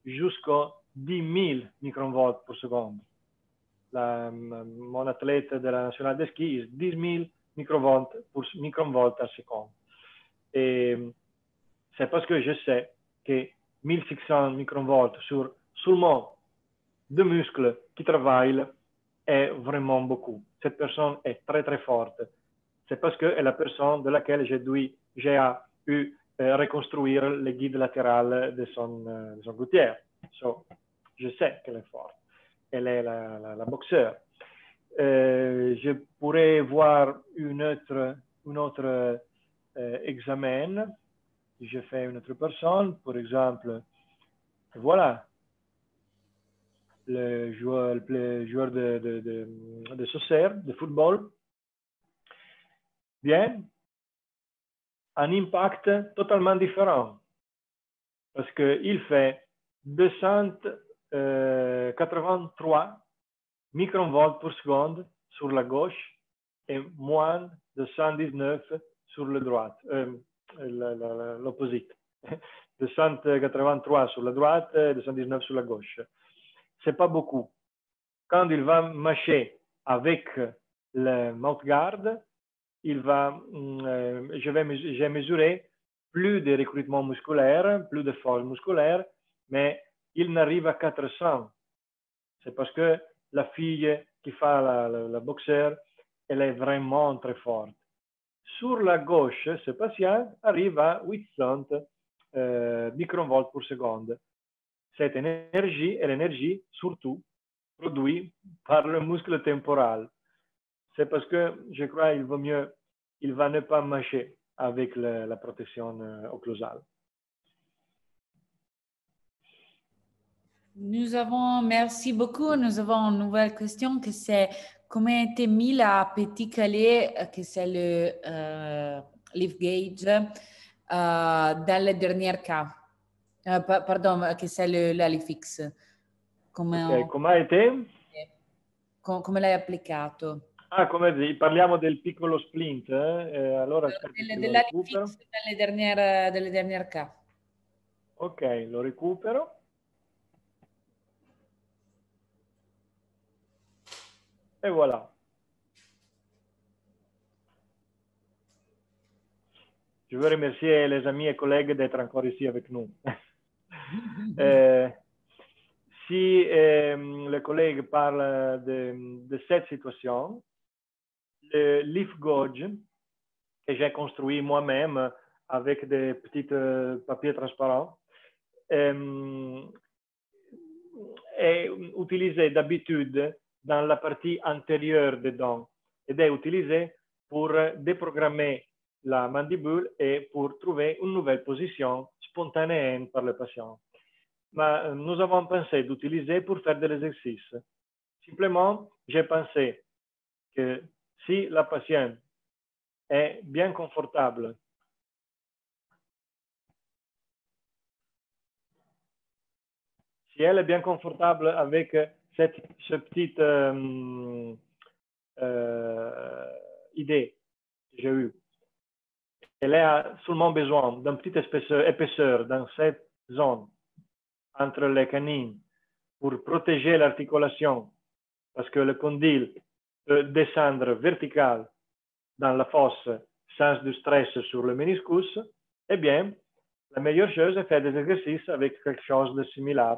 jusqu'à dix mille microvolts par seconde. La, mon athlète de la nationale de ski est dix mille microvolts pour microvolts à seconde. Et c'est parce que je sais que mille six cents microvolts sur seulement deux muscles qui travaillent est vraiment beaucoup. Cette personne est très très forte. C'est parce que est la personne de laquelle j'ai dû, j'ai eu euh, reconstruire le guide latéral de son, euh, de son gouttière. So, je sais qu'elle est forte. Elle est la, la, la boxeur. Euh, je pourrais voir une autre, une autre euh, examen. Je fais une autre personne, par exemple, voilà, le joueur, le joueur de, de, de, de soccer, de football. Bien, un impact totalement différent parce qu'il fait deux cent quatre-vingt-trois microvolts par seconde sur la gauche et moins de cent dix-neuf sur la droite, euh, l'opposite. deux cent quatre-vingt-trois sur la droite et deux cent dix-neuf sur la gauche. C'est pas beaucoup. Quand il va marcher avec le mouthguard, il va, euh, je vais j'ai mesuré plus de recrutement musculaire, plus de force musculaire, mais il n'arrive à quatre cents. C'est parce que la fille qui fait la, la, la boxeur, elle est vraiment très forte. Sur la gauche, ce patient arrive à huit cents euh, microvolts par seconde. Cette énergie est l'énergie surtout produite par le muscle temporal. C'est parce que je crois qu'il vaut mieux, il va ne pas marcher avec le, la protection euh, occlusale. Nous avons, merci beaucoup. Nous avons une nouvelle question que c'est comment a été mis la petit calais, que c'est le euh, lift gauge, euh, dans le dernier cas. Euh, pardon, que c'est le, la Lifix. Come, Okay. Come a été? Com, come l'hai applicato? Ah, come parliamo del piccolo splint, eh? Eh, allora Delle, della Lifix delle dernière, delle dernière cas. Ok, lo recupero. Et voilà. Je veux remercier les amis et collègues d'être encore ici avec nous. euh, si euh, le collègue parle de, de cette situation, le lift gauge que j'ai construit moi-même avec des petits euh, papiers transparents euh, est utilisé d'habitude dans la partie antérieure des dents et est utilisé pour déprogrammer la mandibule et pour trouver une nouvelle position spontanée par le patient. Mais nous avons pensé d'utiliser pour faire de l'exercice. Simplement, j'ai pensé que si la patiente est bien confortable si elle est bien confortable avec cette, ce petite euh, euh, idée que j'ai eue, elle a seulement besoin d'une petite épaisseur, épaisseur dans cette zone entre les canines pour protéger l'articulation, parce que le condyle peut descendre vertical dans la fosse sans du stress sur le méniscus, eh bien, la meilleure chose est faire des exercices avec quelque chose de similaire.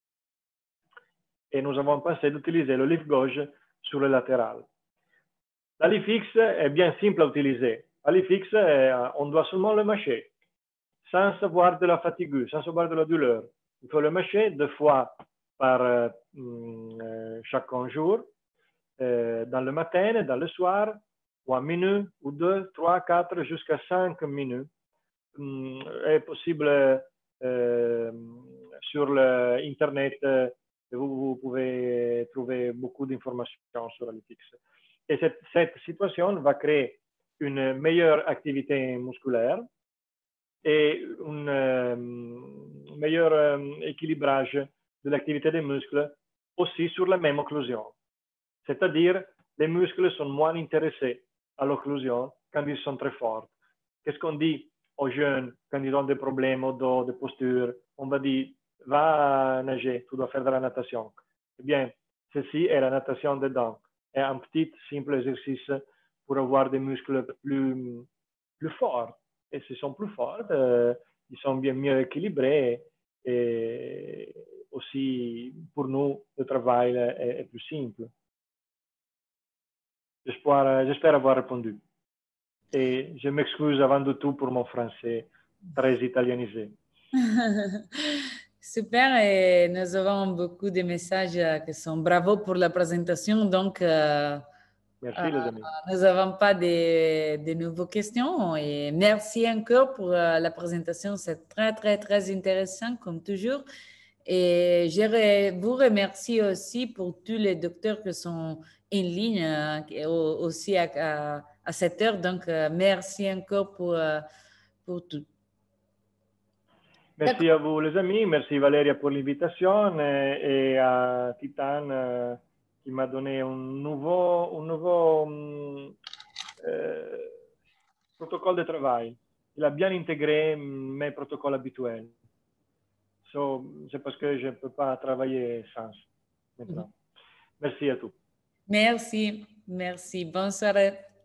Et nous avons pensé d'utiliser le lift gauche sur le latéral. La Lifix est bien simple à utiliser. La Lifix, on doit seulement le mâcher, sans avoir de la fatigue, sans avoir de la douleur. Il faut le mâcher deux fois par euh, euh, chaque jour, euh, dans le matin et dans le soir, ou une minute, ou deux, trois, quatre, jusqu'à cinq minutes. Hum, est possible euh, sur l'Internet. Euh, Vous, vous pouvez trouver beaucoup d'informations sur la Lifix. Et cette, cette situation va créer une meilleure activité musculaire et un euh, meilleur euh, équilibrage de l'activité des muscles aussi sur la même occlusion. C'est-à-dire, les muscles sont moins intéressés à l'occlusion quand ils sont très forts. Qu'est-ce qu'on dit aux jeunes quand ils ont des problèmes au dos, de posture? On va dire, va nager, tu dois faire de la natation. Eh bien, ceci est la natation dedans. C'est un petit, simple exercice pour avoir des muscles plus, plus forts. Et s'ils sont plus forts, euh, ils sont bien mieux équilibrés. Et aussi, pour nous, le travail est, est plus simple. J'espère avoir répondu. Et je m'excuse avant de tout pour mon français très italianisé. Super, et nous avons beaucoup de messages qui sont bravo pour la présentation. Donc, euh, merci euh, les amis. Nous n'avons pas de, de nouvelles questions. Et merci encore pour euh, la présentation. C'est très, très, très intéressant, comme toujours. Et je re- vous remercie aussi pour tous les docteurs qui sont en ligne euh, aussi à, à, à cette heure. Donc, euh, merci encore pour, euh, pour tout. Merci à vous les amis, merci Valeria pour l'invitation et à Titan euh, qui m'a donné un nouveau, un nouveau euh, protocole de travail. Il a bien intégré mes protocoles habituels. So, c'est parce que je ne peux pas travailler sans maintenant. Merci à tous. Merci, merci. Bonne soirée.